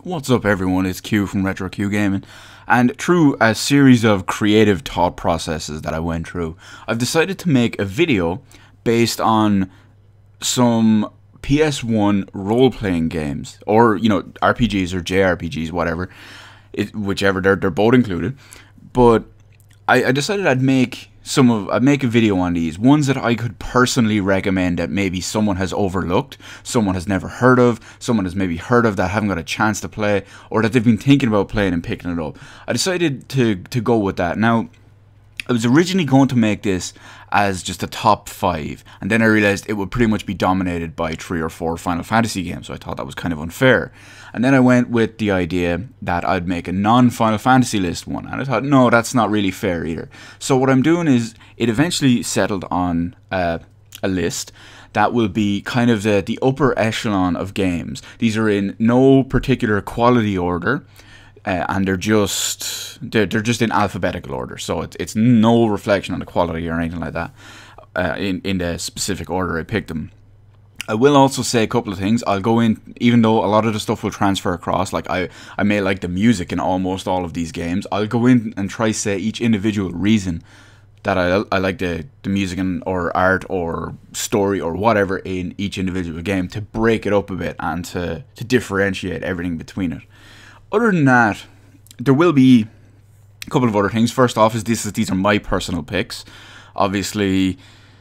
What's up everyone, it's Q from Retro Q Gaming, and through a series of creative thought processes that I went through, I've decided to make a video based on some PS1 role-playing games, or RPGs or JRPGs, whatever, whichever, they're both included. But I decided I'd make a video on these ones that I could personally recommend that maybe someone has overlooked, someone has never heard of, someone has maybe heard of that haven't got a chance to play, or that they've been thinking about playing and picking it up. I decided to go with that. Now, I was originally going to make this as just a top 5, and then I realized it would pretty much be dominated by 3 or 4 Final Fantasy games, so I thought that was kind of unfair. And then I went with the idea that I'd make a non-Final Fantasy list one, and I thought, no, that's not really fair either. So what I'm doing is, it eventually settled on a list that will be kind of the upper echelon of games. These are in no particular quality order. And they're just in alphabetical order, so it's no reflection on the quality or anything like that. In the specific order I picked them. I will also say a couple of things. I'll go in, even though a lot of the stuff will transfer across. Like I may like the music in almost all of these games. I'll go in and try say each individual reason that I like the music or art or story or whatever in each individual game, to break it up a bit and to differentiate everything between it. Other than that, there will be a couple of other things. First off, these are my personal picks. Obviously,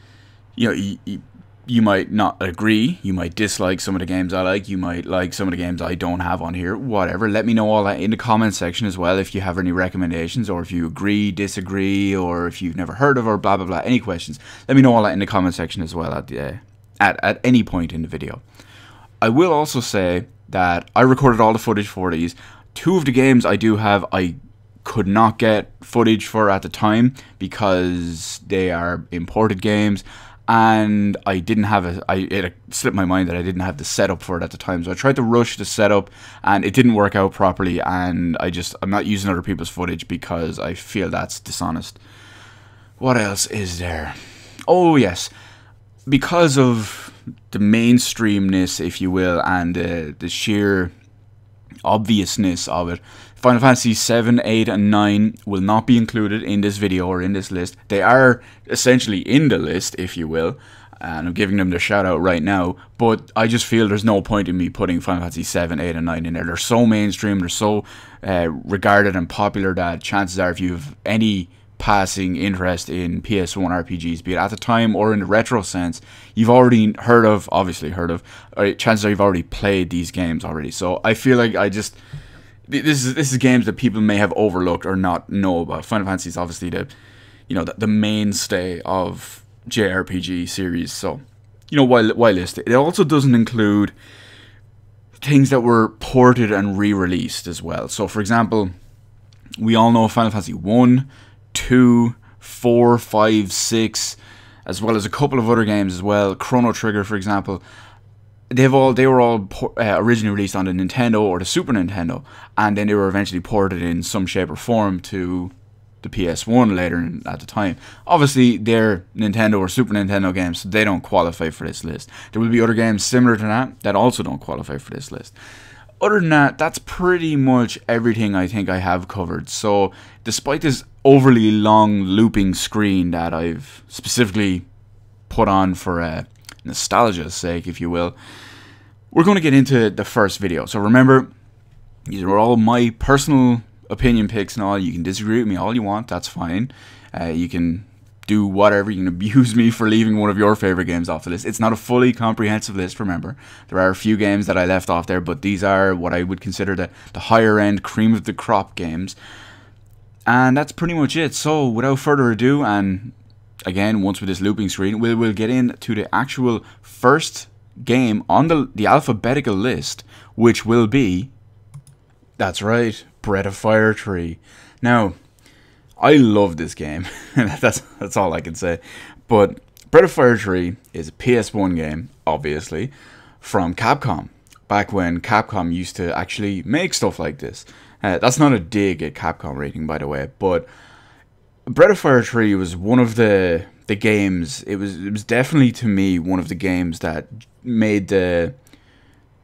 you might not agree. You might dislike some of the games I like. You might like some of the games I don't have on here. Whatever. Let me know all that in the comment section as well if you have any recommendations, or if you agree, disagree, or if you've never heard of, or blah blah blah. Any questions? Let me know all that in the comment section as well at any point in the video. I will also say that I recorded all the footage for these. 2 of the games I do have, I could not get footage for at the time because they are imported games, and I didn't have it slipped my mind that I didn't have the setup for it at the time. So I tried to rush the setup and it didn't work out properly, and I'm not using other people's footage because I feel that's dishonest. What else is there? Oh yes, because of the mainstreamness, if you will, and the sheer obviousness of it, Final Fantasy 7, 8, and 9 will not be included in this video or in this list. They are essentially in the list, if you will, and I'm giving them their shout out right now, but I just feel there's no point in me putting Final Fantasy 7, 8, and 9 in there. They're so mainstream, they're so regarded and popular that chances are, if you have any passing interest in PS1 RPGs, be it at the time or in the retro sense, you've already obviously heard of, or chances are you've already played these games already. So I feel like this is games that people may have overlooked or not know about. Final Fantasy is obviously the mainstay of JRPG series. So why list it? It also doesn't include things that were ported and re-released as well. So for example, we all know Final Fantasy 1, 2, 4, 5, 6, as well as a couple of other games as well. Chrono Trigger, for example. They were all originally released on the Nintendo or the Super Nintendo, and then they were eventually ported in some shape or form to the PS1 later at the time. Obviously, they're Nintendo or Super Nintendo games, so they don't qualify for this list. There will be other games similar to that also don't qualify for this list. Other than that, that's pretty much everything I think I have covered. So, despite this overly long looping screen that I've specifically put on for nostalgia's sake, if you will, we're going to get into the first video. So remember, these are all my personal opinion picks and all. You can disagree with me all you want, that's fine. You can do whatever, you can abuse me for leaving one of your favorite games off the list. It's not a fully comprehensive list, remember. There are a few games that I left off there, but these are what I would consider the higher end, cream of the crop games. And that's pretty much it. So without further ado, and again, once with this looping screen, we'll get into the actual first game on the alphabetical list, which will be, that's right, Breath of Fire 3. Now, I love this game. that's all I can say. But Breath of Fire 3 is a PS1 game, obviously, from Capcom. Back when Capcom used to actually make stuff like this. That's not a dig at Capcom rating, by the way, but Breath of Fire 3 was one of the games. It was definitely, to me, one of the games that made the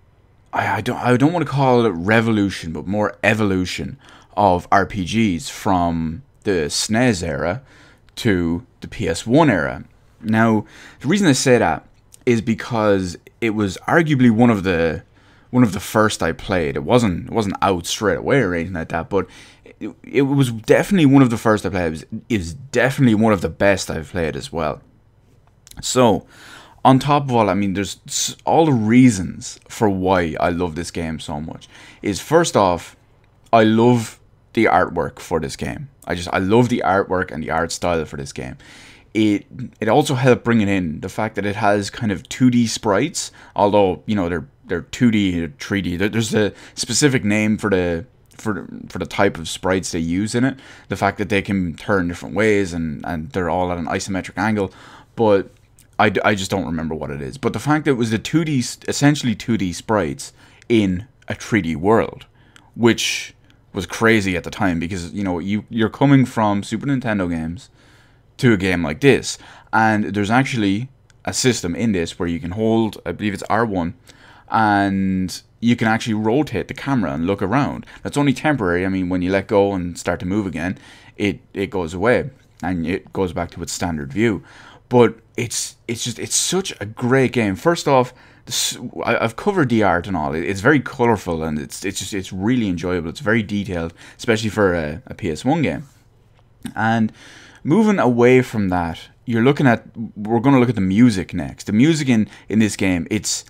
I don't want to call it revolution, but more evolution of RPGs from the SNES era to the PS1 era. Now, the reason I say that is because it was arguably one of the first I played. It wasn't out straight away or anything like that, but it was definitely one of the first I played. It was definitely one of the best I've played as well. So, on top of all, I mean, there's all the reasons for why I love this game so much. Is first off, I love the artwork for this game. I love the artwork and the art style for this game. It also helped bringing in the fact that it has kind of 2D sprites, although they're 2D or 3D. There's a specific name for the type of sprites they use in it. The fact that they can turn different ways and they're all at an isometric angle, but I just don't remember what it is. But the fact that it was the 2D, essentially 2D sprites in a 3D world, which was crazy at the time because you're coming from Super Nintendo games to a game like this, and there's actually a system in this where you can hold, I believe it's R1, and you can actually rotate the camera and look around. That's only temporary. I mean, when you let go and start to move again, it goes away and it goes back to its standard view. But it's such a great game. First off, I've covered the art and all. It's very colorful and it's really enjoyable. It's very detailed, especially for a PS1 game. And moving away from that, we're going to look at the music next. The music in this game, it's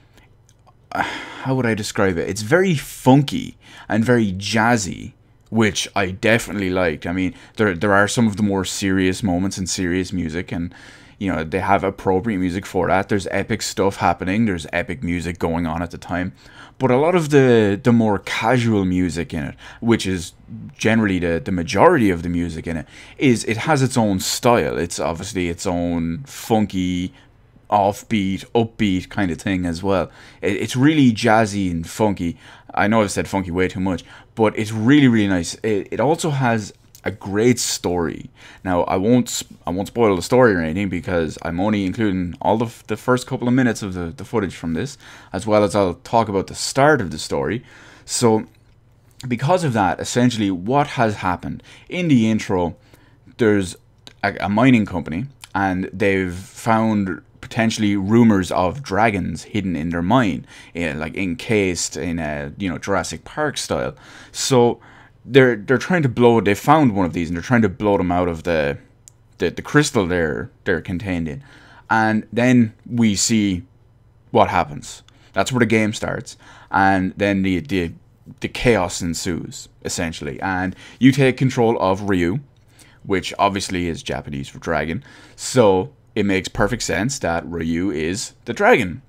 how would I describe it? It's very funky and very jazzy, which I definitely liked. I mean, there are some of the more serious moments and serious music, and they have appropriate music for that. There's epic stuff happening. There's epic music going on at the time. But a lot of the more casual music in it, which is generally the majority of the music in it, it has its own style. It's obviously its own funky, offbeat, upbeat kind of thing as well. It's really jazzy and funky. I know I've said funky way too much, but it's really, really nice. It also has a great story. Now, I won't spoil the story or anything because I'm only including all the first couple of minutes of the footage from this, as well as I'll talk about the start of the story. So, because of that, essentially what has happened, in the intro, there's a mining company, and they've found potentially rumors of dragons hidden in their mine, like encased in a Jurassic Park style. So they're trying to blow. They found one of these and they're trying to blow them out of the crystal they're contained in, and then we see what happens. That's where the game starts, and then the chaos ensues essentially, and you take control of Ryu, which obviously is Japanese for dragon. So it makes perfect sense that Ryu is the dragon.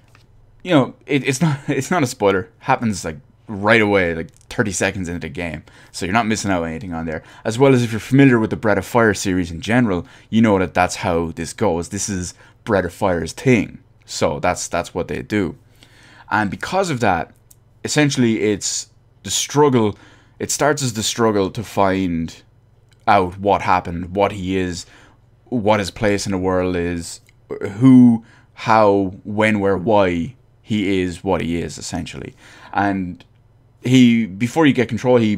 It's not a spoiler. Happens like right away, like 30 seconds into the game. So you're not missing out on anything on there. As well as if you're familiar with the Breath of Fire series in general, you know that that's how this goes. This is Breath of Fire's thing. So that's what they do. And because of that, essentially it's the struggle. It starts as the struggle to find out what happened, what he is, what his place in the world is, who, how, when, where, why he is what he is, essentially. And before you get control, he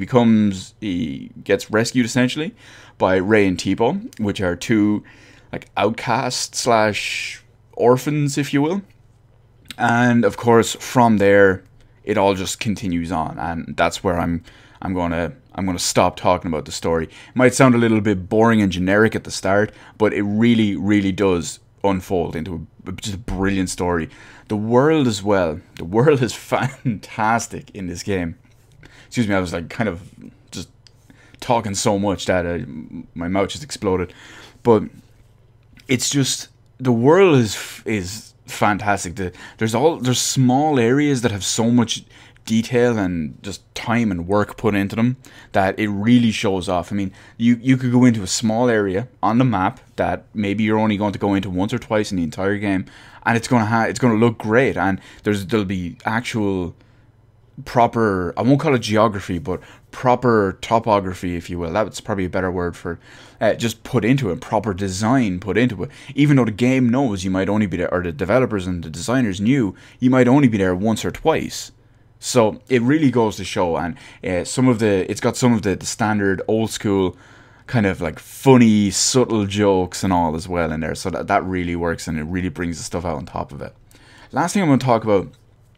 gets rescued essentially by Ray and Tipo, which are two like outcasts / orphans, if you will. And of course, from there, it all just continues on, and that's where I'm gonna stop talking about the story. It might sound a little bit boring and generic at the start, but it really, really does unfold into just a brilliant story. The world as well. The world is fantastic in this game. Excuse me, I was like kind of just talking so much that my mouth just exploded. But it's just, the world is fantastic. There's small areas that have so much detail and just time and work put into them that it really shows off. I mean, you could go into a small area on the map that maybe you're only going to go into once or twice in the entire game, and it's gonna look great, and there'll be actual proper, I won't call it geography, but proper topography, if you will. That's probably a better word for just put into it, proper design put into it. Even though the game knows you might only be there, or the developers and the designers knew you might only be there once or twice. So it really goes to show, and it's got some of the standard old school kind of like funny, subtle jokes and all as well in there. So that really works, and it really brings the stuff out on top of it. Last thing I'm going to talk about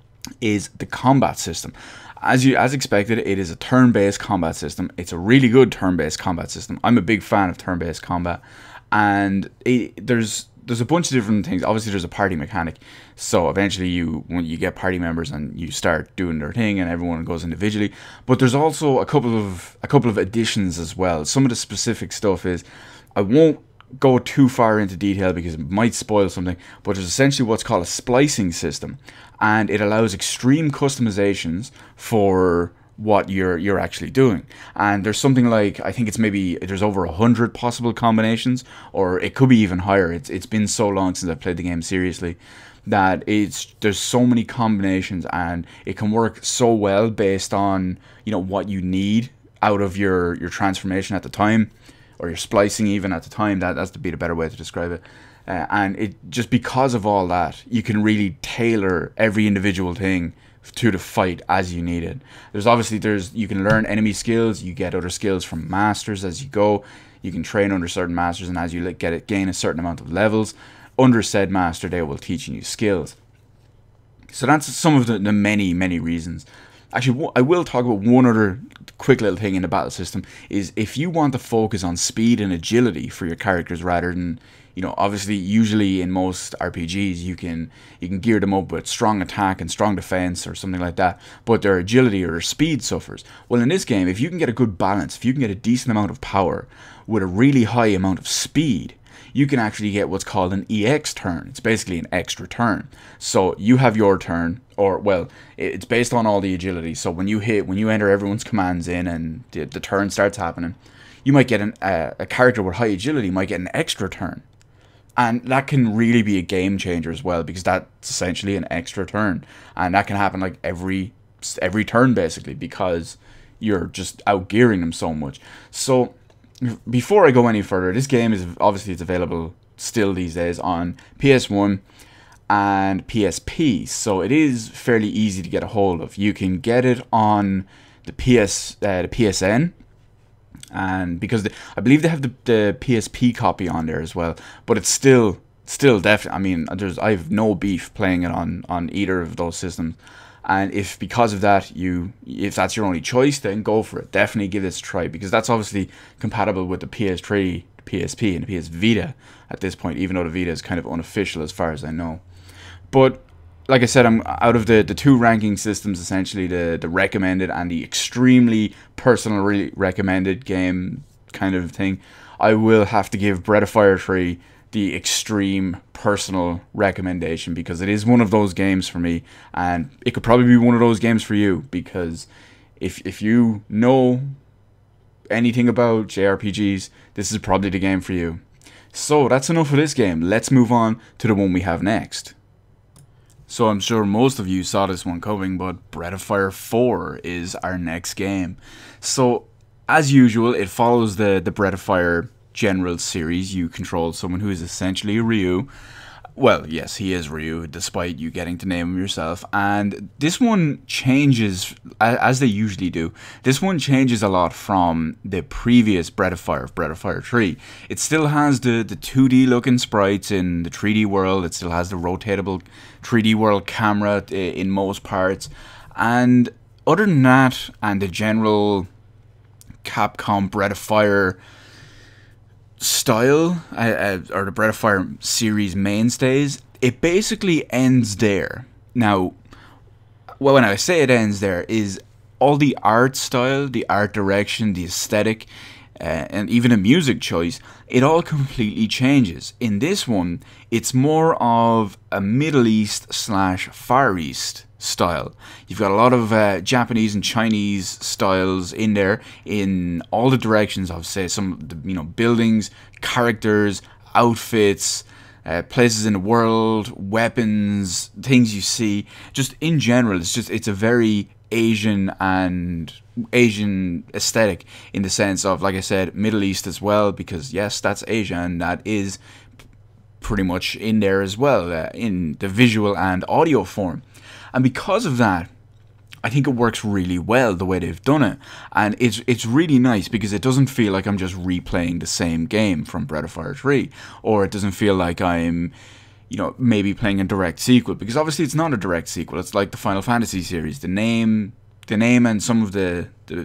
is the combat system. As expected, it is a turn-based combat system. It's a really good turn-based combat system. I'm a big fan of turn-based combat, and there's a bunch of different things. Obviously, there's a party mechanic. So eventually, when you get party members and you start doing their thing, and everyone goes individually. But there's also a couple of additions as well. Some of the specific stuff is, I won't go too far into detail because it might spoil something, but there's essentially what's called a splicing system, and it allows extreme customizations for what you're actually doing. And there's something like, I think it's maybe, there's over 100 possible combinations, or it could be even higher. It's been so long since I've played the game seriously that there's so many combinations, and it can work so well based on, you know, what you need out of your transformation at the time, or your splicing even at the time. That's to be the better way to describe it. And it just, because of all that, you can really tailor every individual thing to the fight as you need it. You can learn enemy skills, you get other skills from masters as you go. You can train under certain masters, and as you gain a certain amount of levels under said master, they will teach you new skills. So that's some of the many reasons. Actually, I will talk about one other quick little thing in the battle system, is if you want to focus on speed and agility for your characters rather than, you know, obviously usually in most RPGs you can gear them up with strong attack and strong defense or something like that, but their agility or their speed suffers. Well, in this game, if you can get a good balance, if you can get a decent amount of power with a really high amount of speed, you can actually get what's called an EX turn. It's basically an extra turn. So you have your turn, or, well, it's based on all the agility. So when you enter everyone's commands in and the turn starts happening, you might get a character with high agility might get an extra turn. And that can really be a game changer as well, because that's essentially an extra turn. And that can happen like every turn basically, because you're just outgearing them so much. So before I go any further, this game is obviously, it's available still these days on PS1 and PSP, so it is fairly easy to get a hold of. You can get it on the PSN, and because I believe they have the PSP copy on there as well, but it's still definitely, I mean, I have no beef playing it on either of those systems. And if because of that if that's your only choice, then go for it. Definitely give this a try, because that's obviously compatible with the PS3, PSP, and the PS Vita at this point, even though the Vita is kind of unofficial as far as I know. But like I said, I'm out of the two ranking systems, essentially the recommended and the extremely personally recommended game kind of thing, I will have to give Breath of Fire 3 the extreme personal recommendation, because it is one of those games for me, and it could probably be one of those games for you, because if you know anything about JRPGs, this is probably the game for you. So that's enough of this game. Let's move on to the one we have next. So I'm sure most of you saw this one coming, but Breath of Fire 4 is our next game. So as usual, it follows the Breath of Fire general series. You control someone who is essentially a Ryu. Well, yes, he is Ryu, despite you getting to name him yourself. And this one changes, as they usually do. This one changes a lot from the previous Breath of Fire 3. It still has the 2D looking sprites in the 3D world. It still has the rotatable 3D world camera in most parts. And other than that, and the general Capcom Breath of Fire style, or the Breath of Fire series mainstays, it basically ends there. Now, well, when I say it ends there, is all the art style, the art direction, the aesthetic, and even a music choice, it all completely changes. In this one, it's more of a Middle East / Far East style. You've got a lot of Japanese and Chinese styles in there, in all the directions of, say, some of the, buildings, characters, outfits, places in the world, weapons, things you see. Just in general, it's a very Asian and Asian aesthetic, in the sense of, like I said, Middle East as well, because yes, that's Asia, and that is pretty much in there as well, in the visual and audio form. And because of that, I think it works really well the way they've done it, and it's really nice because it doesn't feel like I'm just replaying the same game from Breath of Fire 3, or it doesn't feel like I'm, you know, maybe playing a direct sequel, because obviously it's not a direct sequel. It's like the Final Fantasy series. The name and some of the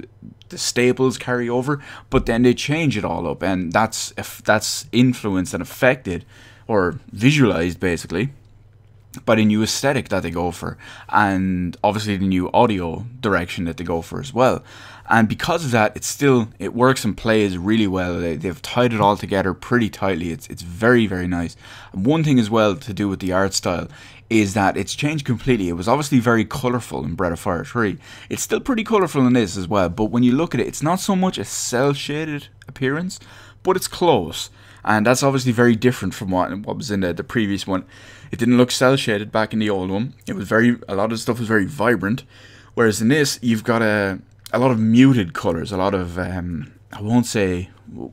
staples carry over, but then they change it all up, and that's influenced and affected or visualized basically by the new aesthetic that they go for, and obviously the new audio direction that they go for as well. And because of that, it works and plays really well. They've tied it all together pretty tightly. It's very, very nice. And one thing as well to do with the art style is that it's changed completely. It was obviously very colourful in Breath of Fire 3. It's still pretty colourful in this as well, but when you look at it, it's not so much a cel-shaded appearance, but it's close. And that's obviously very different from what was in the previous one. It didn't look cel-shaded back in the old one. It was a lot of the stuff was very vibrant, whereas in this, you've got a lot of muted colours, a lot of, I won't say,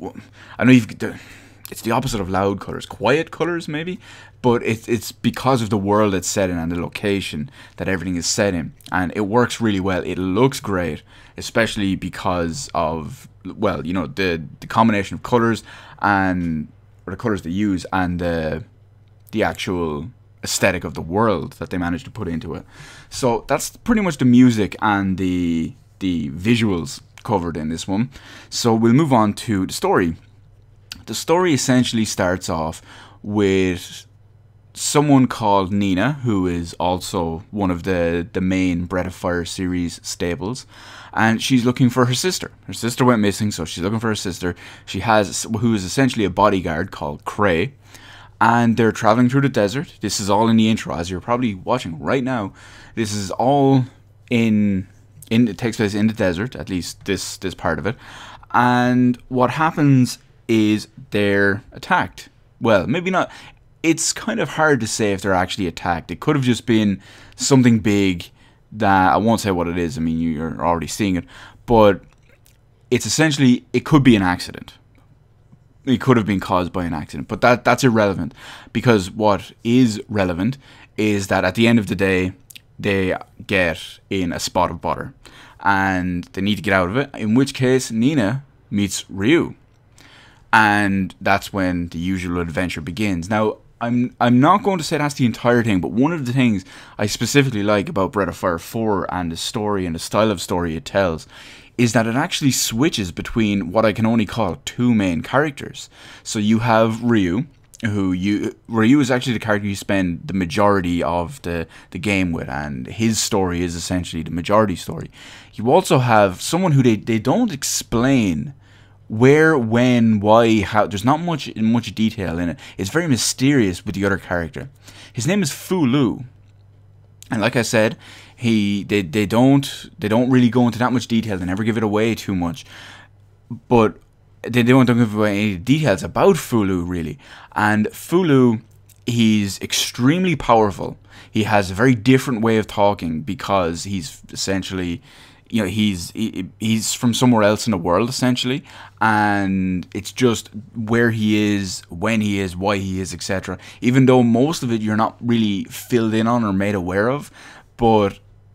I know it's the opposite of loud colours, quiet colours maybe, but it's because of the world it's set in and the location that everything is set in, and it works really well. It looks great, especially because of, well, you know, the combination of colours or the colours they use, and the actual aesthetic of the world that they managed to put into it. So that's pretty much the music and the visuals covered in this one. So we'll move on to the story. The story essentially starts off with someone called Nina, who is also one of the main Breath of Fire series staples, and she's looking for her sister. Her sister went missing, so she's looking for her sister. Who is essentially a bodyguard called Cray, and they're traveling through the desert. This is all in the intro, as you're probably watching right now. This is all it takes place in the desert, at least this part of it. And what happens is they're attacked. Well, maybe not. It's kind of hard to say if they're actually attacked. It could have just been something big that I won't say what it is. I mean, you're already seeing it, but it's essentially, it could be an accident. It could have been caused by an accident, but that's irrelevant, because what is relevant is that at the end of the day, they get in a spot of butter, and they need to get out of it, in which case Nina meets Ryu, and that's when the usual adventure begins. Now, I'm not going to say that's the entire thing, but one of the things I specifically like about Breath of Fire 4 and the story and the style of story it tells is that it actually switches between what I can only call two main characters. So you have Ryu, Ryu is actually the character you spend the majority of the game with, and his story is essentially the majority story. You also have someone who they don't explain where, when, why, how. There's not much detail in it. It's very mysterious with the other character. His name is Fu Lu, and like I said, they don't really go into that much detail. They never give it away too much, but they don't give away any details about Fu Lu really. And Fu Lu, he's extremely powerful. He has a very different way of talking because he's essentially, you know, he's from somewhere else in the world essentially, and it's just where he is, when he is, why he is, etc. Even though most of it you're not really filled in on or made aware of, but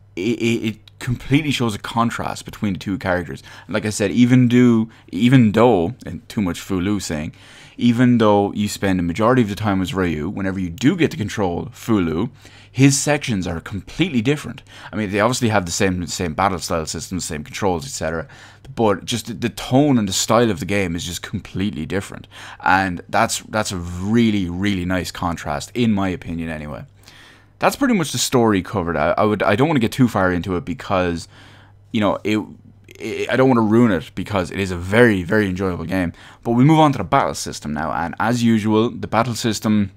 it completely shows a contrast between the two characters. Like I said, even though, and too much Fu Lu saying, even though you spend the majority of the time as Ryu, whenever you do get to control Fu Lu, his sections are completely different. I mean, they obviously have the same battle style systems, same controls, etc. But just the tone and the style of the game is just completely different, and that's a really, really nice contrast, in my opinion, anyway. That's pretty much the story covered. I don't want to get too far into it because, you know, I don't want to ruin it, because it is a very, very enjoyable game. But we move on to the battle system now, and as usual, the battle system,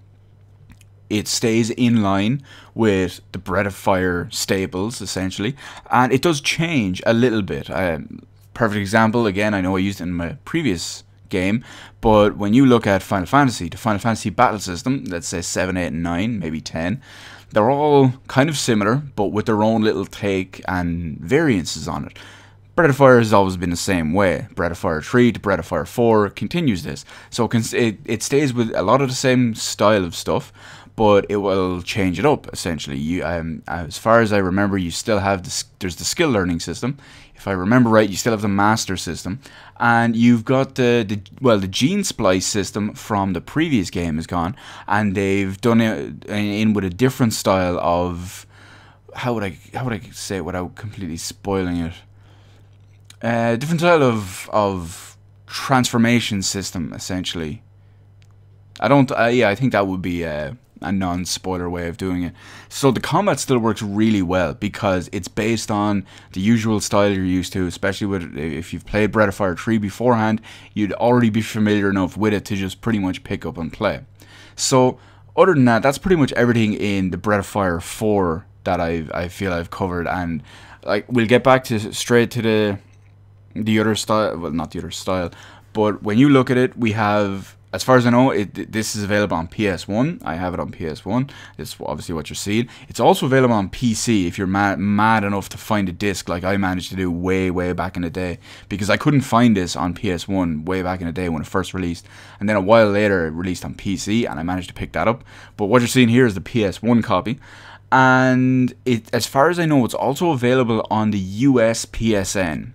it stays in line with the Breath of Fire staples, essentially, and it does change a little bit. Perfect example, again, I know I used it in my previous game, but when you look at Final Fantasy, the Final Fantasy battle system, let's say 7, 8, and 9, maybe 10, They're all kind of similar, but with their own little take and variances on it. Breath of Fire has always been the same way. Breath of Fire 3 to Breath of Fire 4 continues this. So it stays with a lot of the same style of stuff, but it will change it up, essentially. As far as I remember, you still have there's the skill learning system. If I remember right, you still have the master system. And you've got the gene splice system from the previous game is gone. And they've done it in with a different style of... How would I say it without completely spoiling it? Different style of transformation system, essentially. I think that would be a non-spoiler way of doing it. So the combat still works really well because it's based on the usual style you're used to, especially if you've played Breath of Fire 3 beforehand, you'd already be familiar enough with it to just pretty much pick up and play. So other than that, that's pretty much everything in the Breath of Fire 4 that I feel I've covered, and like we'll get back to straight to the other style, well, not the other style, but when you look at it, we have, as far as I know, this is available on PS1. I have it on PS1. This is obviously what you're seeing. It's also available on PC if you're mad enough to find a disc like I managed to do way back in the day, because I couldn't find this on PS1 way back in the day when it first released, and then a while later it released on PC and I managed to pick that up. But what you're seeing here is the PS1 copy, and as far as I know, it's also available on the US PSN.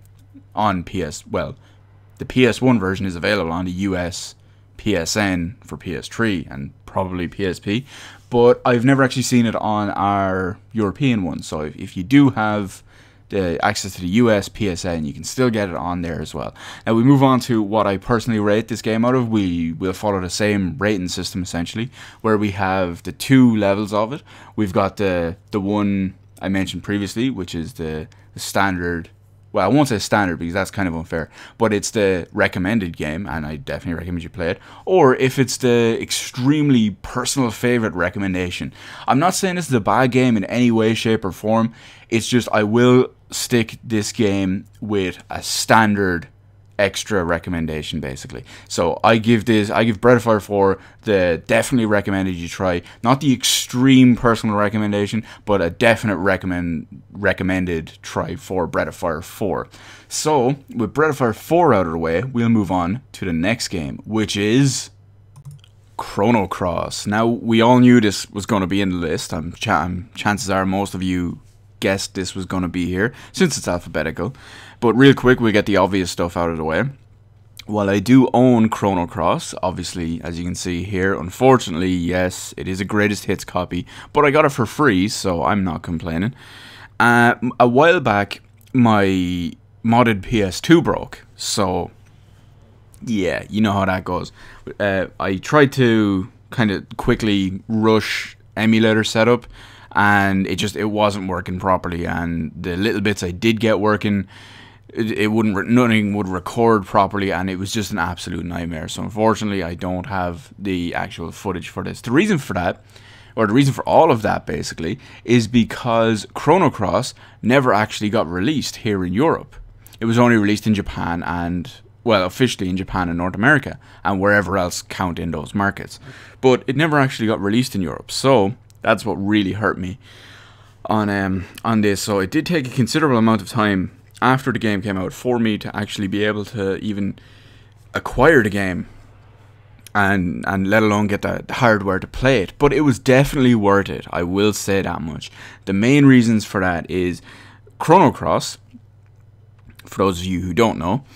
The PS1 version is available on the US PSN for PS3 and probably PSP, but I've never actually seen it on our European one. So if you do have the access to the US PSN, you can still get it on there as well. Now we move on to what I personally rate this game out of. We will follow the same rating system essentially, where we have the two levels of it. We've got the one I mentioned previously, which is the standard. Well, I won't say standard because that's kind of unfair, but it's the recommended game, and I definitely recommend you play it. Or if it's the extremely personal favorite recommendation. I'm not saying this is a bad game in any way, shape, or form. It's just I will stick this game with a standard extra recommendation, basically. So I give Breath of Fire 4 the definitely recommended you try, not the extreme personal recommendation, but a definite recommended try for Breath of Fire 4. So with Breath of Fire 4 out of the way, we'll move on to the next game, which is Chrono Cross. Now we all knew this was going to be in the list. Chances are most of you guessed this was going to be here since it's alphabetical. But real quick, we'll get the obvious stuff out of the way. While I do own Chrono Cross, obviously, as you can see here, unfortunately, yes, it is a greatest hits copy, but I got it for free, so I'm not complaining. A while back, my modded PS2 broke, so yeah, you know how that goes. I tried to kind of quickly rush emulator setup, and it wasn't working properly, and the little bits I did get working, nothing would record properly, and it was just an absolute nightmare. So unfortunately, I don't have the actual footage for this. The reason for that, or the reason for all of that basically, is because Chrono Cross never actually got released here in Europe. It was only released in Japan and, well, officially in Japan and North America, and wherever else count in those markets. But it never actually got released in Europe, so that's what really hurt me on this. So it did take a considerable amount of time after the game came out for me to actually be able to even acquire the game and let alone get the hardware to play it. But it was definitely worth it, I will say that much. The main reasons for that is Chrono Cross, for those of you who don't know,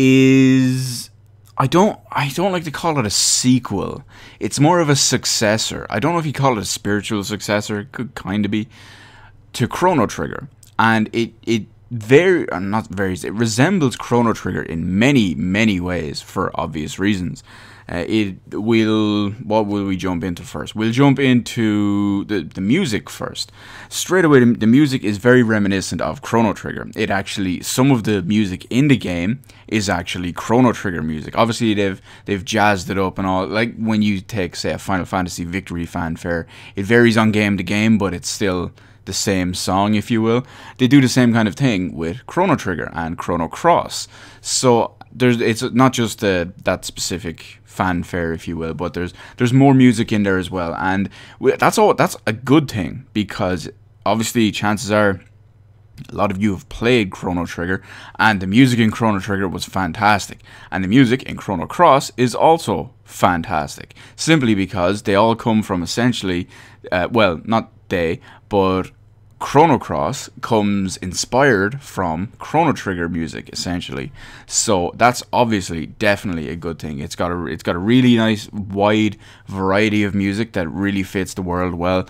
is I don't like to call it a sequel. It's more of a successor. I don't know if you call it a spiritual successor. It could kind of be, to Chrono Trigger, and it resembles Chrono Trigger in many ways for obvious reasons. What will we jump into first? We'll jump into the music first. Straight away, the music is very reminiscent of Chrono Trigger. Some of the music in the game is actually Chrono Trigger music. Obviously, they've jazzed it up and all. Like when you take, say, a Final Fantasy Victory fanfare, it varies on game to game, but it's still the same song, if you will. They do the same kind of thing with Chrono Trigger and Chrono Cross. So it's not just that specific fanfare, if you will, but there's more music in there as well, and that's a good thing, because obviously chances are a lot of you have played Chrono Trigger, and the music in Chrono Trigger was fantastic, and the music in Chrono Cross is also fantastic, simply because they all come from essentially, well, not they, but Chrono Cross comes inspired from Chrono Trigger music, essentially. So that's obviously definitely a good thing. It's got a really nice wide variety of music that really fits the world well.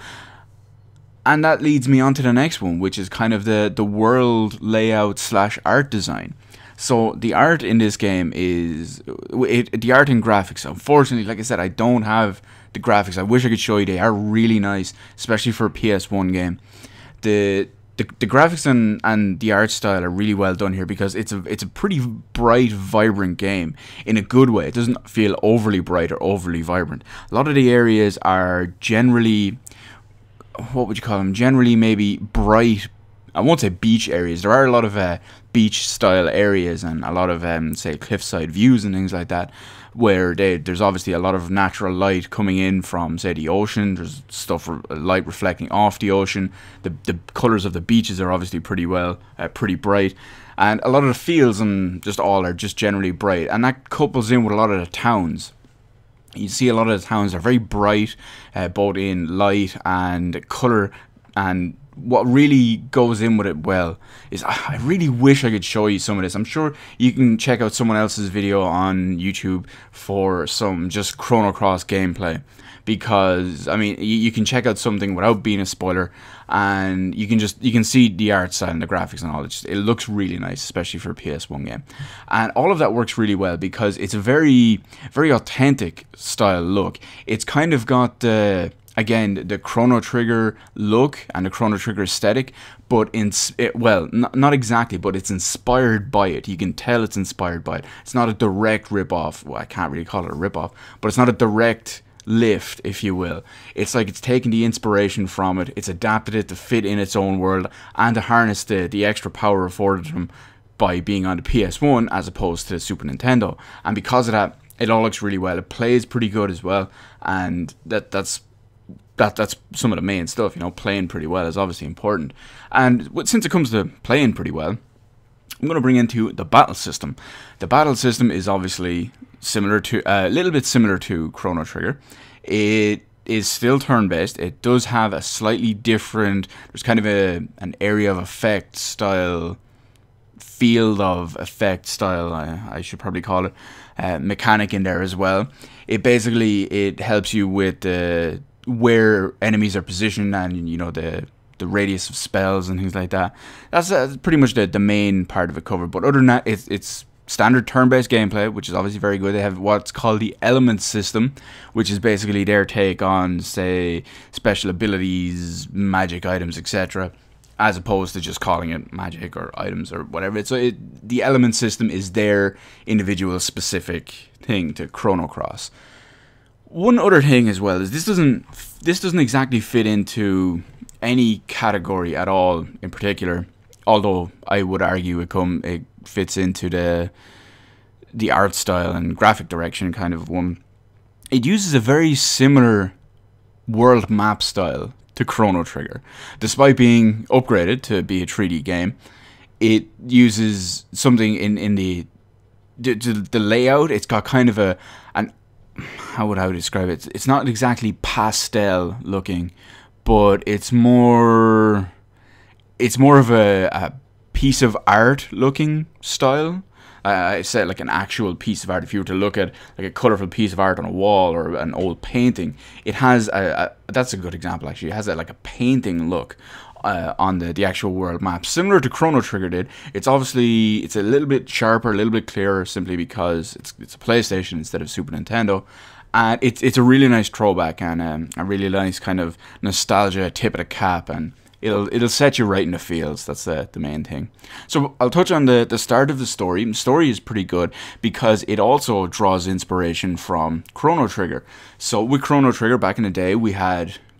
And that leads me on to the next one, which is kind of the world layout / art design. So the art in this game is the art and graphics. Unfortunately, like I said, I don't have the graphics. I wish I could show you. They are really nice, especially for a PS1 game. The graphics and the art style are really well done here, because it's a pretty bright, vibrant game in a good way. It doesn't feel overly bright or overly vibrant. A lot of the areas are generally, what would you call them? Generally maybe bright. I won't say beach areas. There are a lot of beach style areas and a lot of say cliffside views and things like that, where there's obviously a lot of natural light coming in from, say, the ocean. There's stuff, light reflecting off the ocean. The colors of the beaches are obviously pretty bright, and a lot of the fields and just all are just generally bright, and that couples in with a lot of the towns. You see a lot of the towns are very bright, both in light and color, and what really goes in with it well is, I really wish I could show you some of this. I'm sure you can check out someone else's video on YouTube for some just Chrono Cross gameplay, because I mean you can check out something without being a spoiler, and you can see the art style and the graphics and all. It looks really nice, especially for a PS1 game, and all of that works really well because it's a very authentic style look. It's kind of got again, the Chrono Trigger look and the Chrono Trigger aesthetic, but not exactly, but it's inspired by it. You can tell it's inspired by it. It's not a direct rip-off. Well, I can't really call it a rip-off, but it's not a direct lift, if you will. It's like it's taken the inspiration from it, it's adapted it to fit in its own world, and to harness the extra power afforded them by being on the PS1 as opposed to the Super Nintendo. And because of that, it all looks really well. It plays pretty good as well, and that's some of the main stuff. You know, playing pretty well is obviously important. And since it comes to playing pretty well, I'm going to bring into the battle system. The battle system is obviously similar to a little bit similar to Chrono Trigger. It is still turn-based. It does have a slightly different, there's kind of an area of effect style, field of effect style, I should probably call it, mechanic in there as well. It helps you with where enemies are positioned, and you know the radius of spells and things like that. That's pretty much the main part of it covered. But other than that, it's standard turn-based gameplay, which is obviously very good. They have what's called the element system, which is basically their take on, say, special abilities, magic items, etc., as opposed to just calling it magic or items or whatever. The element system is their individual specific thing to Chrono Cross. One other thing as well is this doesn't exactly fit into any category at all in particular, although I would argue it fits into the art style and graphic direction kind of one. It uses a very similar world map style to Chrono Trigger. Despite being upgraded to be a 3D game, it uses something in the layout. It's got kind of an how would I describe it? It's not exactly pastel looking, but it's more of a piece of art looking style. I said like an actual piece of art. If you were to look at like a colorful piece of art on a wall or an old painting, it has that's a good example actually. It has like a painting look on the actual world map, similar to Chrono Trigger did. It's a little bit sharper, a little bit clearer, simply because it's a PlayStation instead of Super Nintendo, and it's a really nice throwback and a really nice kind of nostalgia tip of the cap, and it'll set you right in the feels. That's the main thing. So I'll touch on the start of the story. The story is pretty good because it also draws inspiration from Chrono Trigger. So with Chrono Trigger back in the day, we had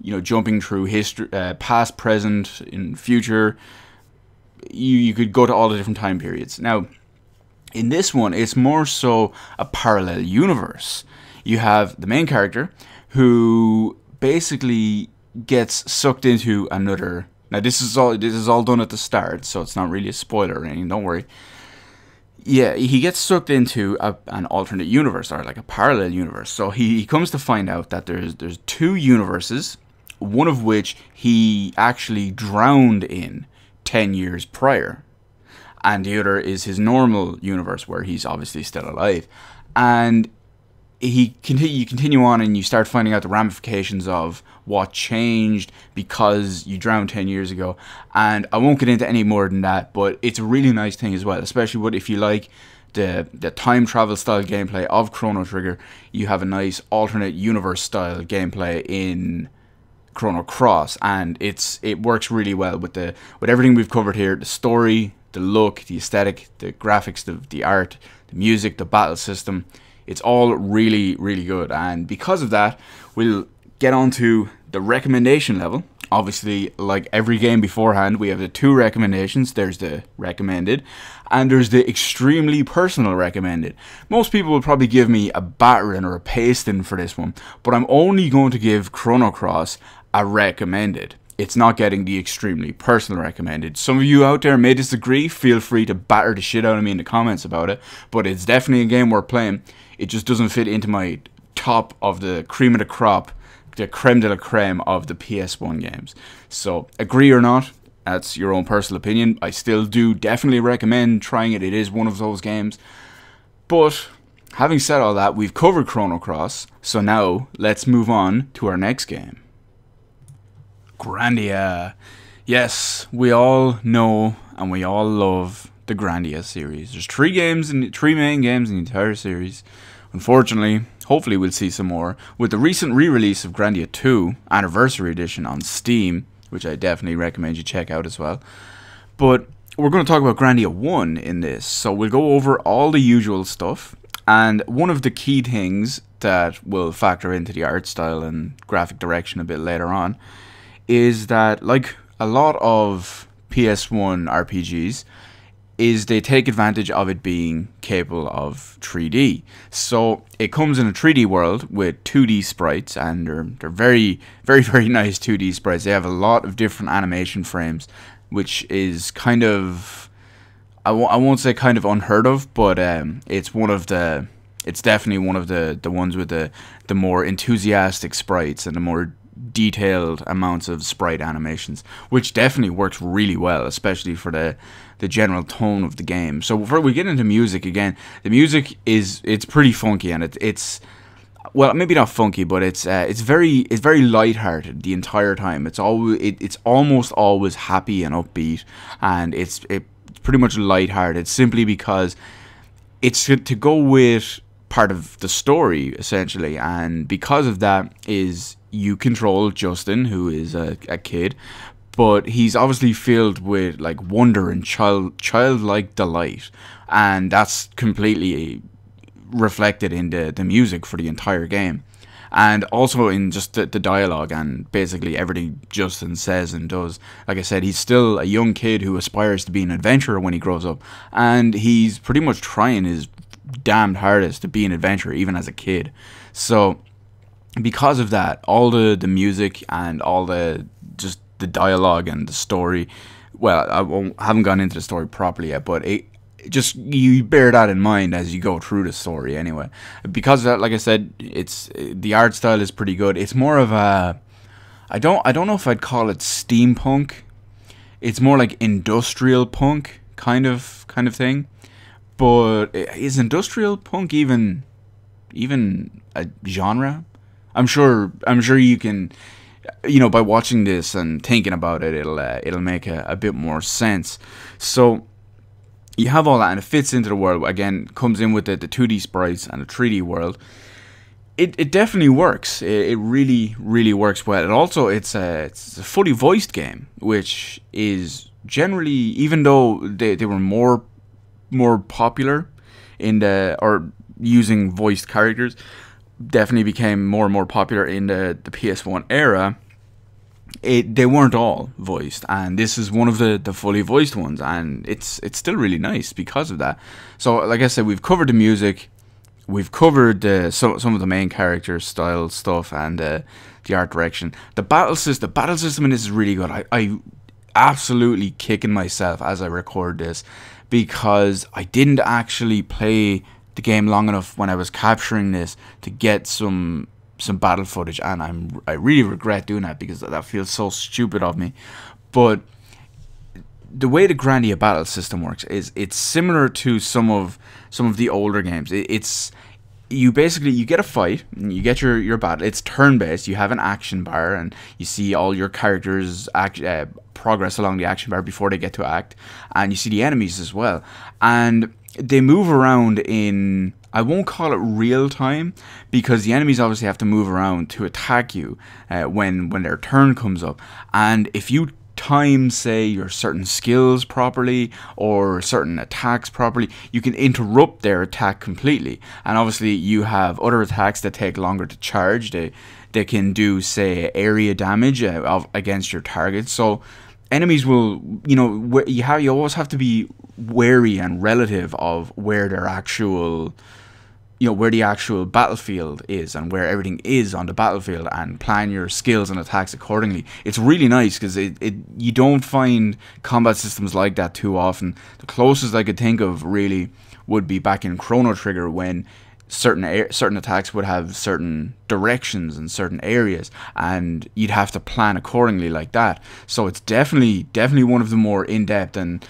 jumping through history, past, present, in future. You could go to all the different time periods. Now, in this one, it's more so a parallel universe. You have the main character who basically gets sucked into another. Now, this is all done at the start, so it's not really a spoiler or anything. Don't worry. Yeah, he gets sucked into an alternate universe, or like a parallel universe. So he comes to find out that there's two universes, one of which he actually drowned in 10 years prior, and the other is his normal universe where he's obviously still alive. And you continue on, and you start finding out the ramifications of what changed because you drowned 10 years ago. And I won't get into any more than that, but it's a really nice thing as well, especially if you like the time travel style gameplay of Chrono Trigger. You have a nice alternate universe style gameplay in Chrono Cross, and it works really well with everything we've covered here: the story, the look, the aesthetic, the graphics, the art, the music, the battle system. It's all really, really good. And because of that, we'll get on to the recommendation level. Obviously, like every game beforehand, we have the two recommendations. There's the recommended, and there's the extremely personal recommended. Most people will probably give me a battering or a pasting for this one, but I'm only going to give Chrono Cross a recommended. It's not getting the extremely personal recommended. Some of you out there may disagree. Feel free to batter the shit out of me in the comments about it, but it's definitely a game worth playing. It just doesn't fit into my top of the cream of the crop, the creme de la creme of the PS1 games. So, agree or not, that's your own personal opinion. I still do definitely recommend trying it. It is one of those games. But, having said all that, we've covered Chrono Cross, so now let's move on to our next game. Grandia. Yes, we all know and we all love the Grandia series. There's three main games in the entire series. Unfortunately, hopefully we'll see some more with the recent re-release of Grandia 2 Anniversary Edition on Steam, which I definitely recommend you check out as well. But we're going to talk about Grandia 1 in this, so we'll go over all the usual stuff. And one of the key things that will factor into the art style and graphic direction a bit later on is that, like a lot of PS1 RPGs, is they take advantage of it being capable of 3D. So it comes in a 3D world with 2D sprites, and they're very, very, very nice 2D sprites. They have a lot of different animation frames, which is kind of, I won't say kind of unheard of, but it's definitely one of the ones with the more enthusiastic sprites and the more detailed amounts of sprite animations, which definitely works really well, especially for the general tone of the game. So before we get into music again, the music it's pretty funky, and it's well, maybe not funky, but it's very lighthearted the entire time. It's almost always happy and upbeat, and it's pretty much lighthearted simply because it's to go with part of the story essentially, and because of that is you control Justin, who is a kid, but he's obviously filled with like wonder and childlike delight, and that's completely reflected in the music for the entire game, and also in just the dialogue and basically everything Justin says and does. Like I said, he's still a young kid who aspires to be an adventurer when he grows up, and he's pretty much trying his damned hardest to be an adventurer even as a kid. So because of that, all the music and all the dialogue and the story, well, I haven't gone into the story properly yet, but you bear that in mind as you go through the story anyway. Because of that, like I said, the art style is pretty good. It's more of a, I don't know if I'd call it steampunk. It's more like industrial punk kind of thing. But is industrial punk even a genre? I'm sure you can, by watching this and thinking about it, it'll make a bit more sense. So you have all that, and it fits into the world. Again, comes in with the 2D sprites and the 3D world. It definitely works. It really, really works well. And also, it's a fully voiced game, which is generally, even though they were more popular or using voiced characters, definitely became more and more popular in the PS1 era. they weren't all voiced, and this is one of the fully voiced ones, and it's still really nice because of that. So like I said, we've covered the music, we've covered some of the main character style stuff, and the art direction. The battle system in this is really good. I absolutely kicking myself as I record this, because I didn't actually play the game long enough when I was capturing this to get some battle footage, and I really regret doing that, because that feels so stupid of me. But the way the Grandia battle system works is it's similar to some of the older games. It's you get a fight, and you get your battle. It's turn based. You have an action bar, and you see all your characters progress along the action bar before they get to act, and you see the enemies as well, and they move around in, I won't call it real time, because the enemies obviously have to move around to attack you when their turn comes up. And if you time, say, your certain skills properly or certain attacks properly, you can interrupt their attack completely. And obviously you have other attacks that take longer to charge. They can do, say, area damage against your target. So enemies will, you always have to be wary and relative of where their actual, where the actual battlefield is and where everything is on the battlefield, and plan your skills and attacks accordingly. It's really nice, because you don't find combat systems like that too often. The closest I could think of really would be back in Chrono Trigger, when certain attacks would have certain directions and certain areas, and you'd have to plan accordingly like that. So it's definitely one of the more in-depth and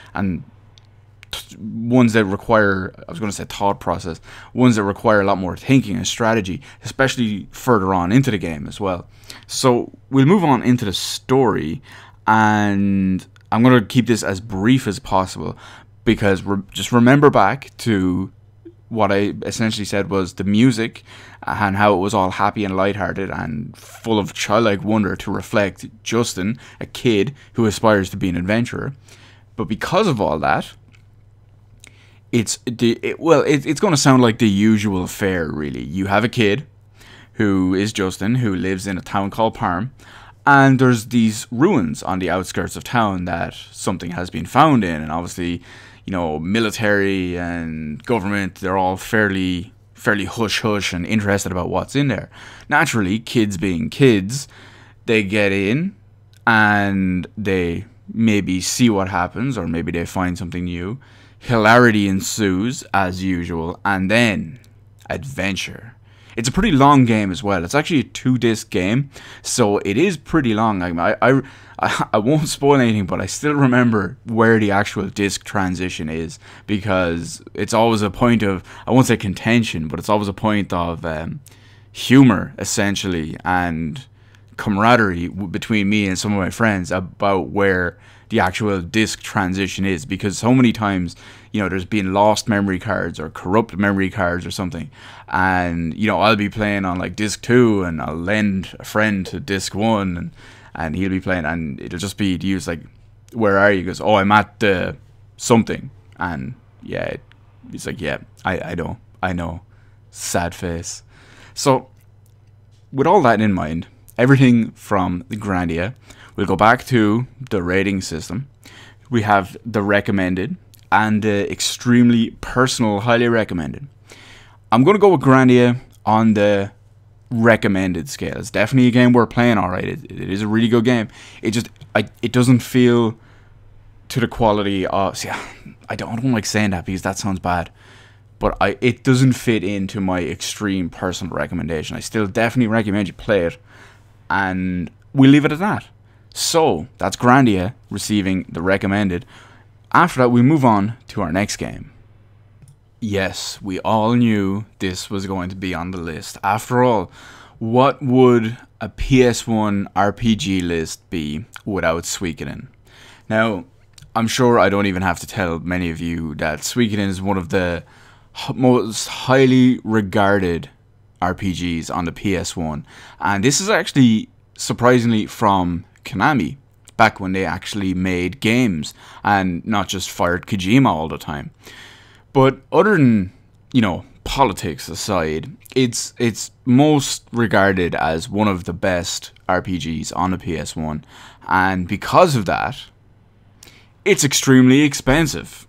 ones that require, I was going to say thought process, ones that require a lot more thinking and strategy, especially further on into the game as well. So we'll move on into the story, and I'm going to keep this as brief as possible, because just remember back to what I essentially said was the music, and how it was all happy and lighthearted and full of childlike wonder to reflect Justin, a kid who aspires to be an adventurer. But because of all that, it's going to sound like the usual fare, really. You have a kid who is Justin, who lives in a town called Parm, and there's these ruins on the outskirts of town that something has been found in, and obviously, military and government, they're all fairly hush-hush and interested about what's in there. Naturally, kids being kids, they get in and they maybe see what happens, or maybe they find something new. Hilarity ensues, as usual, and then adventure. It's a pretty long game as well. It's actually a 2-disc game, so it is pretty long. I won't spoil anything, but I still remember where the actual disc transition is, because it's always a point of, I won't say contention, but it's always a point of humor, essentially, and camaraderie between me and some of my friends about where the actual disc transition is, because so many times, there's been lost memory cards or corrupt memory cards or something, and I'll be playing on like disc 2, and I'll lend a friend to disc 1, and he'll be playing, and it'll just be to use like, where are you? He goes, oh, I'm at the something, and yeah, he's like, yeah, I know, sad face. So with all that in mind, everything from the Grandia, we'll go back to the rating system. We have the recommended and the extremely personal highly recommended. I'm going to go with Grandia on the recommended scale. It's definitely a game worth playing, alright. It is a really good game. It doesn't feel to the quality of... See, I don't like saying that, because that sounds bad. But it doesn't fit into my extreme personal recommendation. I still definitely recommend you play it. And we'll leave it at that. So, that's Grandia receiving the recommended. After that, we move on to our next game. Yes, we all knew this was going to be on the list. After all, what would a PS1 RPG list be without Suikoden? Now, I'm sure I don't even have to tell many of you that Suikoden is one of the most highly regarded RPGs on the PS1. And this is actually, surprisingly, from Konami, back when they actually made games and not just fired Kojima all the time. But other than, politics aside, it's most regarded as one of the best RPGs on the PS1, and because of that, it's extremely expensive.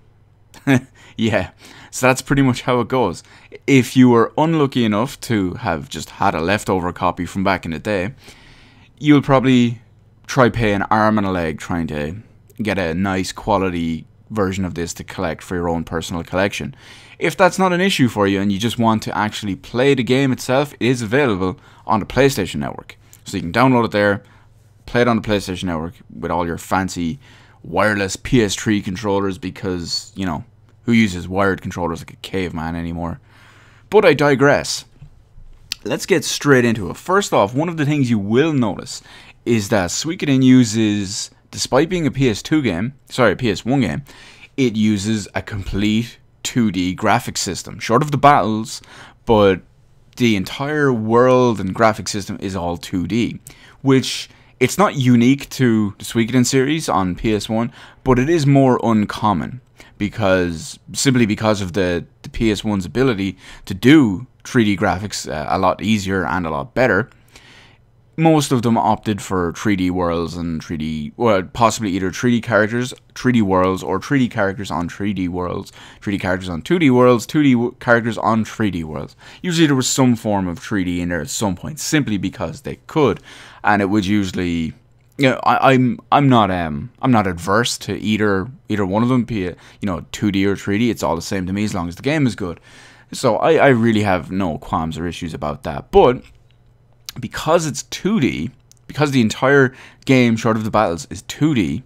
Yeah, so that's pretty much how it goes. If you were unlucky enough to have just had a leftover copy from back in the day, you'll probably try pay an arm and a leg trying to get a nice quality version of this to collect for your own personal collection. If that's not an issue for you and you just want to actually play the game itself, it is available on the PlayStation Network. So you can download it there, play it on the PlayStation Network with all your fancy wireless PS3 controllers, because, you know, who uses wired controllers like a caveman anymore? But I digress. Let's get straight into it. First off, one of the things you will notice is that Suikoden uses, despite being a PS1 game, it uses a complete 2D graphics system. Short of the battles, but the entire world and graphic system is all 2D, which it's not unique to the Suikoden series on PS1, but it is more uncommon simply because of the PS1's ability to do 3D graphics a lot easier and a lot better. Most of them opted for 3D worlds and possibly either 3D characters, 3D worlds, or 3D characters on 3D worlds, 3D characters on 2D worlds, 2D characters on 3D worlds. Usually there was some form of 3D in there at some point, simply because they could, and it would usually, you know, I'm not adverse to either one of them, be it, you know, 2D or 3D. It's all the same to me as long as the game is good. So I really have no qualms or issues about that. But because it's 2D, because the entire game, short of the battles, is 2D,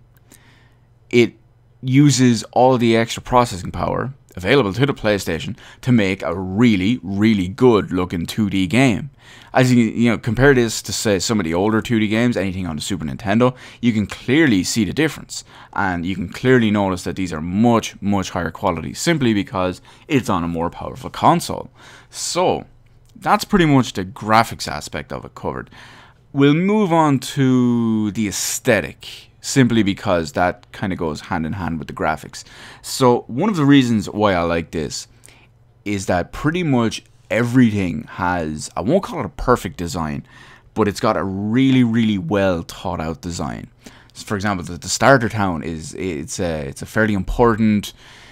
it uses all the extra processing power available to the PlayStation to make a really, really good looking 2D game. As you know, compare this to, say, some of the older 2D games, anything on the Super Nintendo, you can clearly see the difference, and you can clearly notice that these are much, much higher quality, simply because it's on a more powerful console. So that's pretty much the graphics aspect of it covered. We'll move on to the aesthetic, simply because that kind of goes hand in hand with the graphics. So one of the reasons why I like this is that pretty much everything has, I won't call it a perfect design, but it's got a really, really well thought out design. For example, the starter town it's a fairly important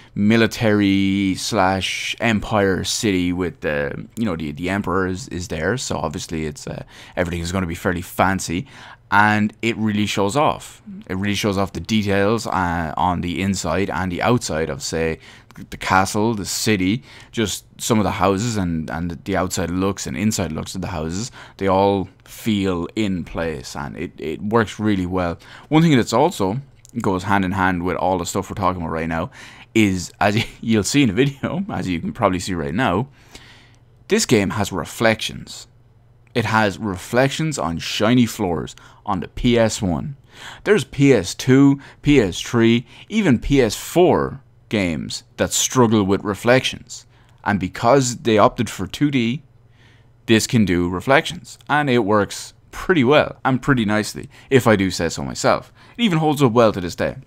military / empire city with the emperor is there, so obviously it's everything is going to be fairly fancy, and it really shows off. It really shows off the details on the inside and the outside of, say, the castle, the city, just some of the houses and the outside looks and inside looks of the houses. They all feel in place, and it works really well. One thing that's also goes hand in hand with all the stuff we're talking about right now is, as you'll see in the video, as you can probably see right now, this game has reflections. It has reflections on shiny floors on the PS1. There's PS2, PS3, even PS4 games that struggle with reflections. And because they opted for 2D, this can do reflections. And it works pretty well and pretty nicely, if I do say so myself. It even holds up well to this day.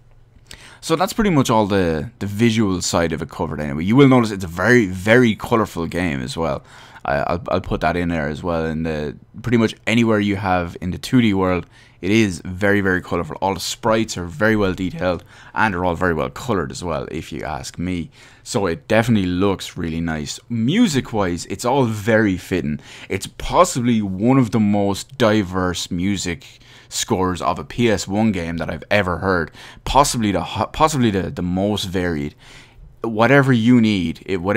So that's pretty much all the visual side of it covered anyway. You will notice it's a very, very colourful game as well. I'll put that in there as well. And pretty much anywhere you have in the 2D world, it is very, very colourful. All the sprites are very well detailed, and they're all very well coloured as well, if you ask me. So it definitely looks really nice. Music-wise, it's all very fitting. It's possibly one of the most diverse music scores of a PS1 game that I've ever heard. Possibly the most varied. Whatever you need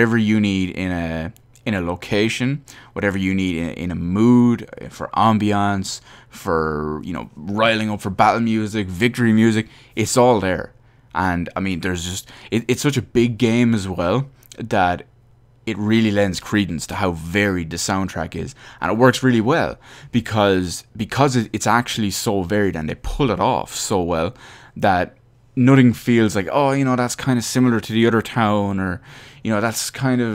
in a location, whatever you need in a mood, for ambiance, for, you know, riling up for battle music, victory music, it's all there. And I mean, there's just, it's such a big game as well that it really lends credence to how varied the soundtrack is, and it works really well because it's actually so varied, and they pull it off so well that nothing feels like, oh, you know, that's kind of similar to the other town, or, you know, that's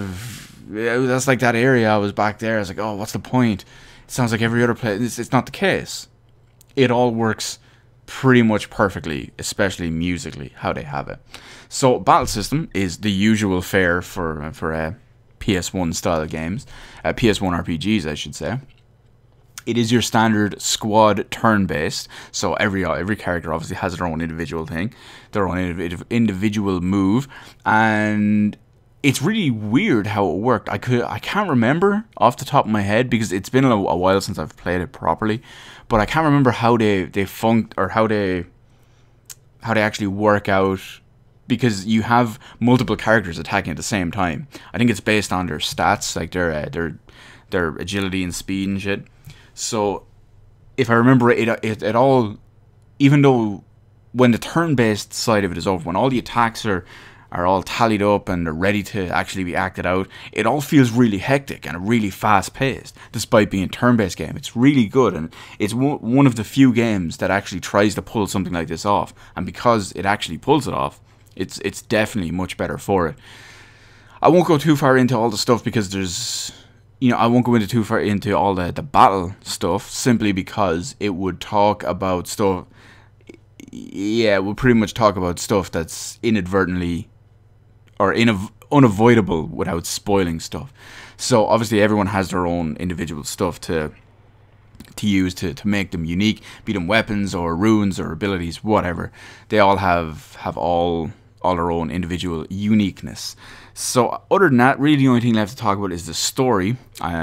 like that area I was back there. I was like, oh, what's the point? It sounds like every other place. It's not the case. It all works pretty much perfectly, especially musically, how they have it. So battle system is the usual fare for PS1 style games, PS1 RPGs, I should say. It is your standard squad turn-based, so every character obviously has their own individual thing, their own individual move, and it's really weird how it worked. I can't remember off the top of my head because it's been a while since I've played it properly, but I can't remember how they funked or how they actually work out, because you have multiple characters attacking at the same time. I think it's based on their stats, like their agility and speed and shit. So if I remember it all, even though when the turn-based side of it is over, when all the attacks are all tallied up and they're ready to actually be acted out, it all feels really hectic and really fast-paced, despite being a turn-based game. It's really good, and it's one of the few games that actually tries to pull something like this off, and because it actually pulls it off, it's definitely much better for it. I won't go too far into all the stuff because there's, I won't go into too far into all the battle stuff, simply because it would talk about stuff. Yeah, we'll pretty much talk about stuff that's inadvertently or unavoidable without spoiling stuff. So obviously everyone has their own individual stuff to use to make them unique, be them weapons or runes or abilities, whatever. They all have all their own individual uniqueness. So other than that, really the only thing left to talk about is the story.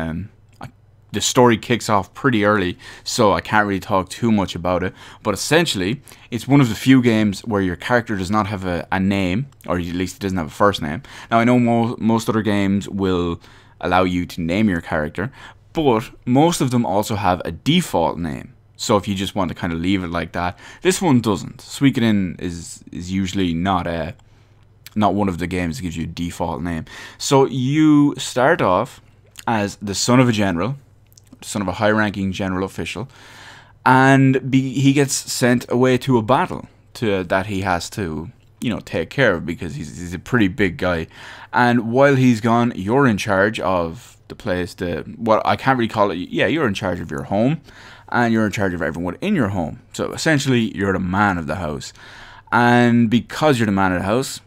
The story kicks off pretty early, so I can't really talk too much about it. But essentially, it's one of the few games where your character does not have a name, or at least it doesn't have a first name. Now, I know most other games will allow you to name your character, but most of them also have a default name. So if you just want to kind of leave it like that, this one doesn't. Suikoden is usually not one of the games that gives you a default name. So you start off as the son of a general, son of a high-ranking general official, and he gets sent away to a battle that he has to, take care of, because he's a pretty big guy. And while he's gone, you're in charge of the place. I can't really call it. Yeah, you're in charge of your home, and you're in charge of everyone in your home. So essentially, you're the man of the house. And because you're the man of the house,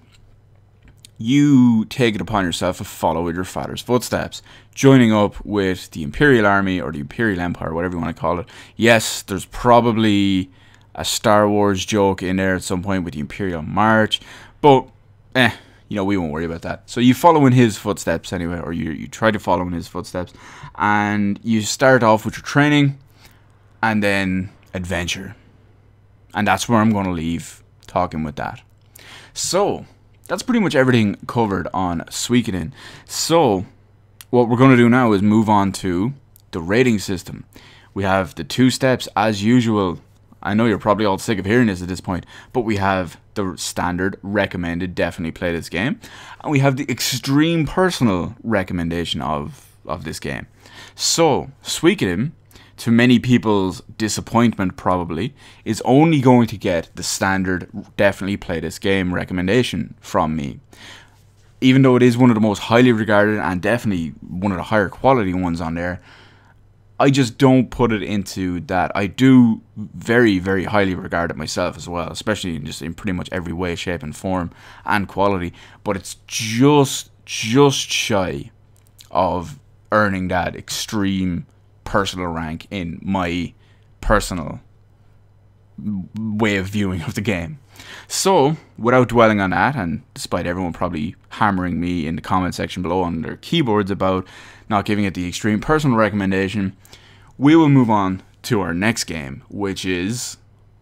you take it upon yourself to follow in your father's footsteps, joining up with the Imperial Army or the Imperial Empire, whatever you want to call it. Yes, there's probably a Star Wars joke in there at some point with the Imperial March, but we won't worry about that. So you follow in his footsteps anyway, or you try to follow in his footsteps, and you start off with your training and then adventure. And that's where I'm going to leave talking with that. So that's pretty much everything covered on Suikoden. So what we're going to do now is move on to the rating system. We have the 2 steps as usual. I know you're probably all sick of hearing this at this point, but we have the standard recommended, definitely play this game, and we have the extreme personal recommendation of this game. So Suikoden, to many people's disappointment probably, is only going to get the standard definitely play this game recommendation from me. Even though it is one of the most highly regarded and definitely one of the higher quality ones on there, I just don't put it into that. I do very, very highly regard it myself as well, especially in pretty much every way, shape and form and quality, but it's just shy of earning that extreme personal rank in my personal way of viewing of the game. So without dwelling on that, and despite everyone probably hammering me in the comment section below on their keyboards about not giving it the extreme personal recommendation, we will move on to our next game, which is...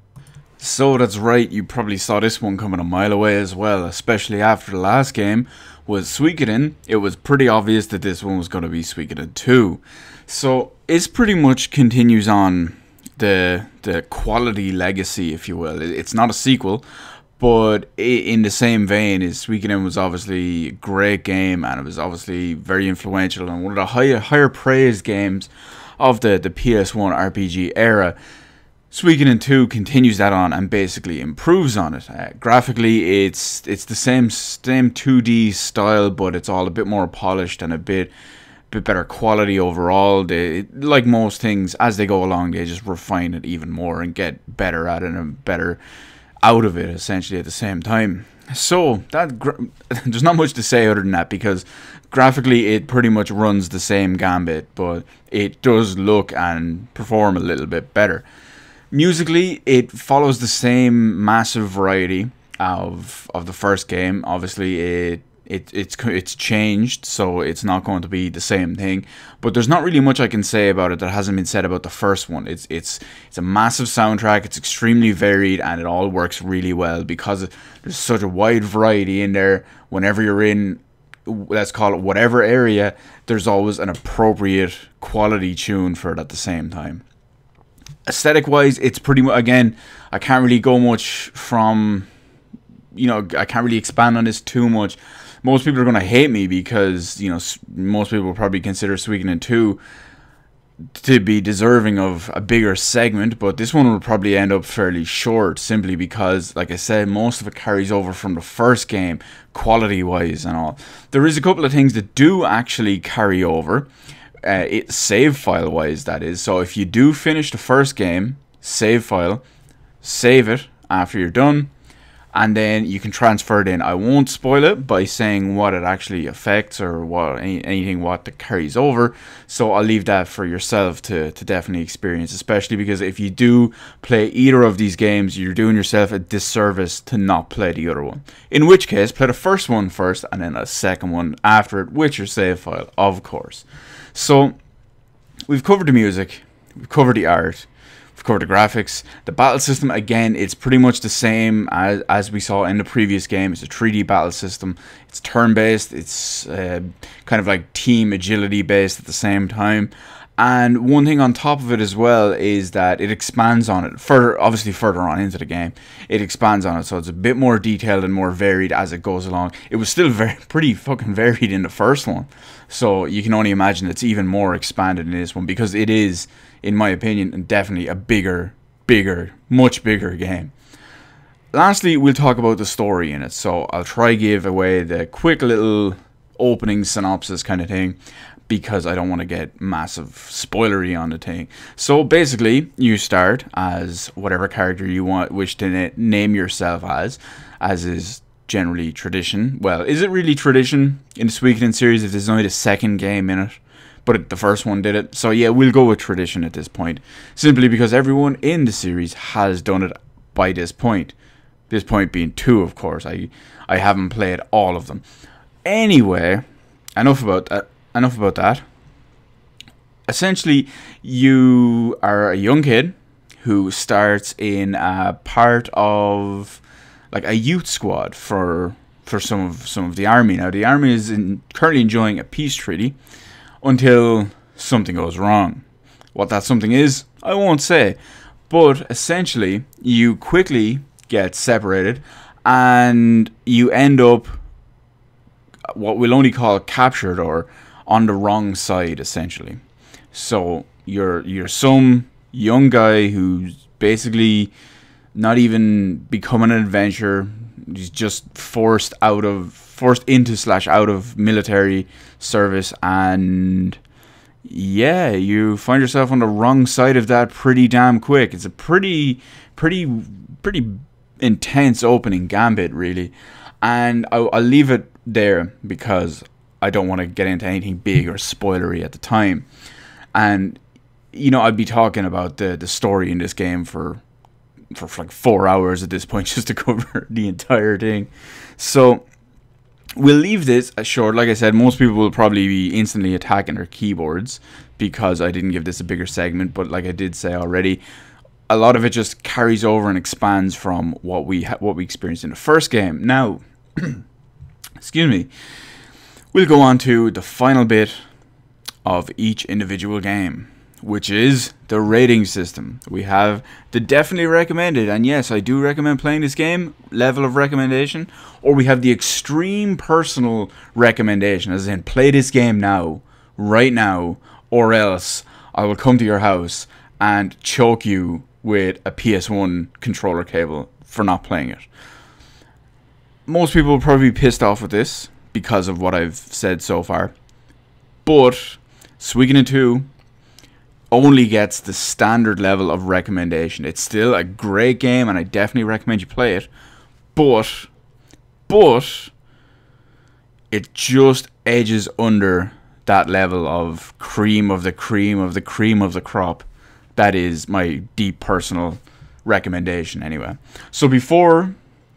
So that's right, you probably saw this one coming a mile away as well, especially after the last game was Suikoden. It was pretty obvious that this one was going to be Suikoden 2. So it pretty much continues on the quality legacy, if you will. It's not a sequel, but in the same vein, Suikoden was obviously a great game, and it was obviously very influential and one of the higher praised games of the PS1 RPG era. Suikoden 2 continues that on and basically improves on it. Graphically, it's the same 2D style, but it's all a bit more polished and a bit better quality overall. Like most things, as they go along, they just refine it even more and get better at it and better out of it, essentially, at the same time. So there's not much to say other than that, because graphically it pretty much runs the same gambit, but it does look and perform a little bit better. Musically, it follows the same massive variety of the first game. Obviously, it's changed, so it's not going to be the same thing. But there's not really much I can say about it that hasn't been said about the first one. It's a massive soundtrack. It's extremely varied, and it all works really well because there's such a wide variety in there. Whenever you're in, let's call it whatever area, there's always an appropriate quality tune for it at the same time. Aesthetic wise, it's pretty much, again, I can't really go much from, I can't really expand on this too much. Most people are going to hate me because, most people will probably consider Suikoden 2 to be deserving of a bigger segment, but this one will probably end up fairly short, simply because, like I said, most of it carries over from the first game, quality-wise and all. There is a couple of things that do actually carry over, save file-wise, that is. So if you do finish the first game, save it after you're done, and then you can transfer it in. I won't spoil it by saying what it actually affects or anything that carries over, so I'll leave that for yourself to definitely experience, especially because if you do play either of these games, you're doing yourself a disservice to not play the other one. In which case, play the first one first and then a second one after it with your save file, of course. So, we've covered the music, we've covered the art, we've covered the graphics. The battle system, again, it's pretty much the same as we saw in the previous game. It's a 3D battle system. It's turn-based. It's kind of like team agility-based at the same time. And one thing on top of it as well is that it expands on it obviously further on into the game. It expands on it, so it's a bit more detailed and more varied as it goes along. It was still pretty fucking varied in the first one, so you can only imagine it's even more expanded in this one, because it is, in my opinion, definitely a much bigger game. Lastly, we'll talk about the story in it. So I'll try give away the quick little opening synopsis kind of thing, because I don't want to get massive spoilery on the thing. So basically, you start as whatever character you wish to name yourself as is generally tradition. Well, is it really tradition in the Suikoden series if there's only the second game in it? But the first one did it. So yeah, we'll go with tradition at this point, simply because everyone in the series has done it by this point. This point being 2, of course. I haven't played all of them. Anyway, enough about that. Essentially, you are a young kid who starts in a part of like a youth squad for some of the army. Now, the army is currently enjoying a peace treaty until something goes wrong. What that something is, I won't say. But essentially, you quickly get separated and you end up what we'll only call captured, or on the wrong side, essentially. So you're some young guy who's basically not even becoming an adventurer. He's just forced into / out of military service, and yeah, you find yourself on the wrong side of that pretty damn quick. It's a pretty intense opening gambit, really, and I'll leave it there because I don't want to get into anything big or spoilery at the time. And I'd be talking about the story in this game for like 4 hours at this point, just to cover the entire thing. So we'll leave this short. Like I said, most people will probably be instantly attacking their keyboards because I didn't give this a bigger segment, but like I did say already, a lot of it just carries over and expands from what we experienced in the first game. Now, excuse me, we'll go on to the final bit of each individual game, which is the rating system. We have the definitely recommended, and yes, I do recommend playing this game, level of recommendation, or we have the extreme personal recommendation, as in play this game now, right now, or else I will come to your house and choke you with a PS1 controller cable for not playing it. Most people will probably be pissed off with this because of what I've said so far, but Suikoden 2 only gets the standard level of recommendation. It's still a great game, and I definitely recommend you play it, but but it just edges under that level of cream of the cream of the cream of the crop. That is my deep personal recommendation anyway. So before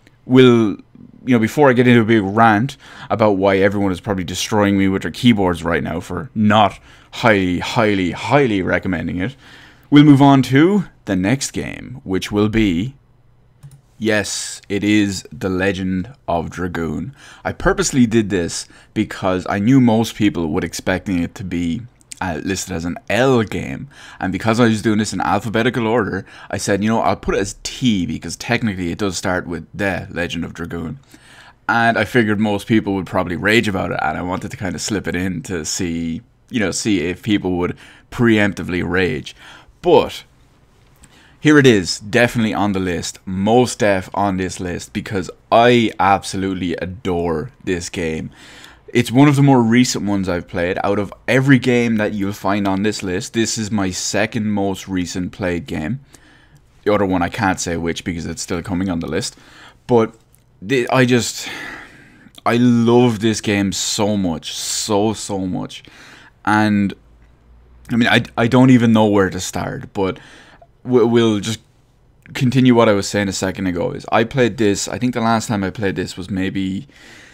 I get into a big rant about why everyone is probably destroying me with their keyboards right now for not highly recommending it, we'll move on to the next game, which will be, yes, it is The Legend of Dragoon. I purposely did this because I knew most people would expecting it to be listed as an L game, and because I was doing this in alphabetical order, I said, I'll put it as T because technically it does start with The Legend of Dragoon. And I figured most people would probably rage about it, and I wanted to kind of slip it in to see if people would preemptively rage. But here it is, definitely on the list, most def on this list, because I absolutely adore this game. It's one of the more recent ones I've played. Out of every game that you'll find on this list, this is my second most recent played game. The other one I can't say which because it's still coming on the list. But I love this game so much, so much. And I mean, I don't even know where to start, but we'll just continue what I was saying a second ago. Is I played this, I think the last time I played this was maybe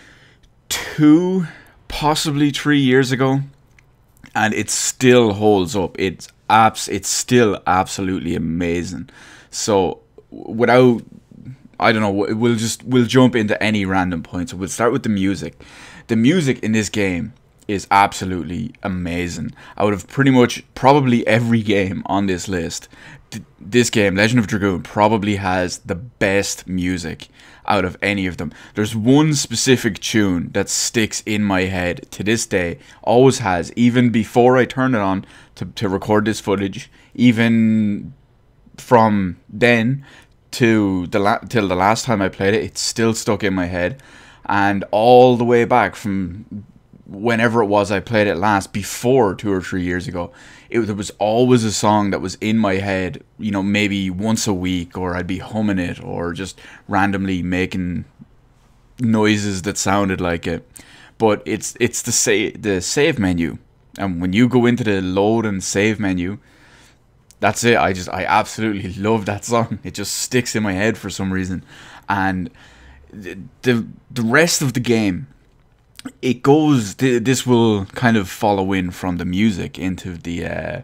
2, possibly 3 years ago, and it still holds up. It's still absolutely amazing. So without, I don't know, we'll jump into any random point. So we'll start with the music. The music in this game is absolutely amazing. Out of pretty much probably every game on this list, this game, Legend of Dragoon, probably has the best music out of any of them. There's one specific tune that sticks in my head to this day, always has, even before I turned it on to record this footage, even from then till the last time I played it, it's still stuck in my head. And all the way back from whenever it was I played it last, before 2 or 3 years ago, there was always a song that was in my head, maybe once a week, or I'd be humming it, or just randomly making noises that sounded like it. But it's the save menu, and when you go into the load and save menu, that's it. I absolutely love that song. It just sticks in my head for some reason. And the rest of the game, it goes. This will kind of follow in from the music into the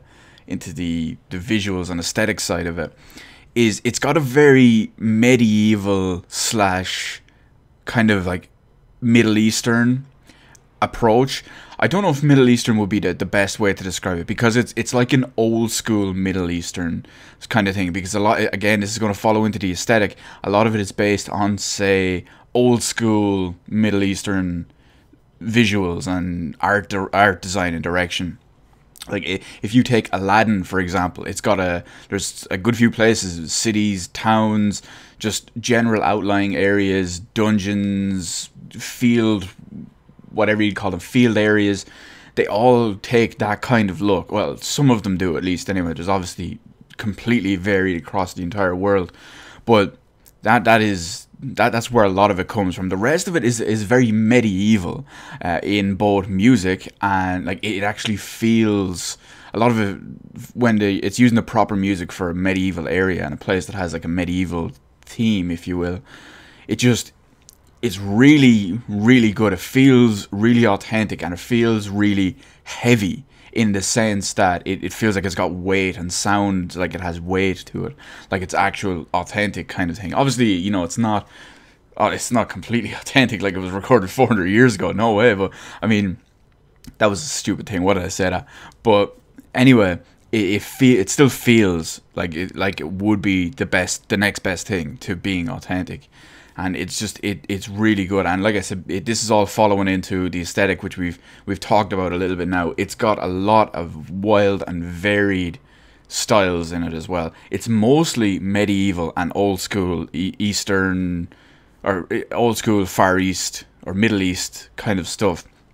visuals and aesthetic side of it. It's got a very medieval / kind of like Middle Eastern approach. I don't know if Middle Eastern would be the best way to describe it, because it's like an old school Middle Eastern kind of thing. Because a lot, again, this is going to follow into the aesthetic. A lot of it is based on, say, old school Middle Eastern visuals and art design and direction. Like if you take Aladdin, for example, there's a good few places, cities, towns, just general outlying areas, dungeons, field, whatever you call them, field areas. They all take that kind of look. Well, some of them do, at least anyway. There's obviously completely varied across the entire world, but that's where a lot of it comes from. The rest of it is very medieval in both music, and like it actually feels, a lot of it, when it's using the proper music for a medieval area and a place that has like a medieval theme, if you will, it's really, really good. It feels really authentic, and it feels really heavy in the sense that it feels like it's got weight and sounds like it has weight to it, like it's actual authentic kind of thing. Obviously, it's not completely authentic, like it was recorded 400 years ago, no way, but I mean, that was a stupid thing, what did I say that? But anyway, it still feels like it would be the next best thing to being authentic. And it's really good. And like I said, this is all following into the aesthetic, which we've talked about a little bit now. It's got a lot of wild and varied styles in it as well. It's mostly medieval and old school Eastern, or old school Far East or Middle East kind of stuff.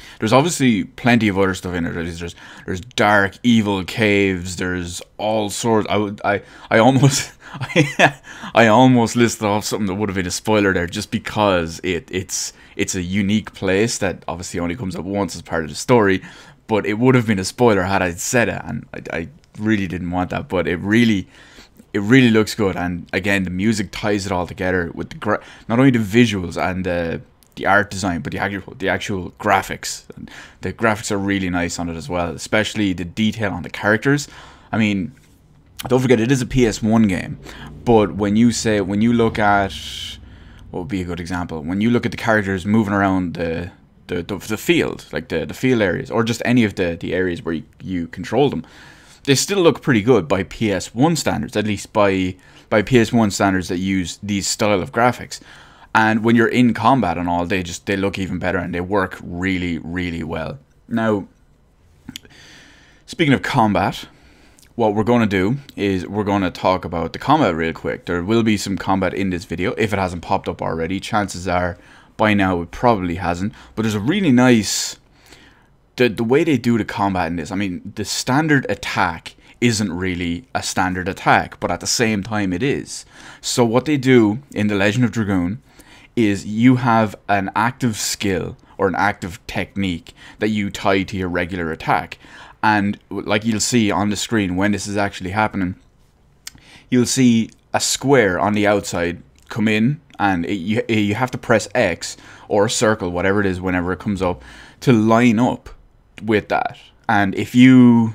There's obviously plenty of other stuff in it. There's dark, evil caves. There's all sorts. I almost I almost listed off something that would have been a spoiler there, just because it's a unique place that obviously only comes up once as part of the story. But it would have been a spoiler had I said it, and I really didn't want that. But it really looks good, and again, the music ties it all together with not only the visuals and the art design, but the actual graphics. And the graphics are really nice on it as well, especially the detail on the characters. I mean, don't forget, it is a PS1 game, but when you look at, what would be a good example? When you look at the characters moving around the field, like the field areas, or just any of the areas where you control them, they still look pretty good by PS1 standards, at least by PS1 standards that use these style of graphics. And when you're in combat and all, they look even better, and they work really, really well. Now, speaking of combat, what we're going to do is we're going to talk about the combat real quick. There will be some combat in this video, if it hasn't popped up already. Chances are, by now, it probably hasn't. But there's a really nice... The way they do the combat in this, I mean, the standard attack isn't really a standard attack, but at the same time it is. So what they do in The Legend of Dragoon is you have an active skill or an active technique that you tie to your regular attack. And like you'll see on the screen when this is actually happening, you'll see a square on the outside come in, and you have to press X or circle, whatever it is, whenever it comes up, to line up with that. And if you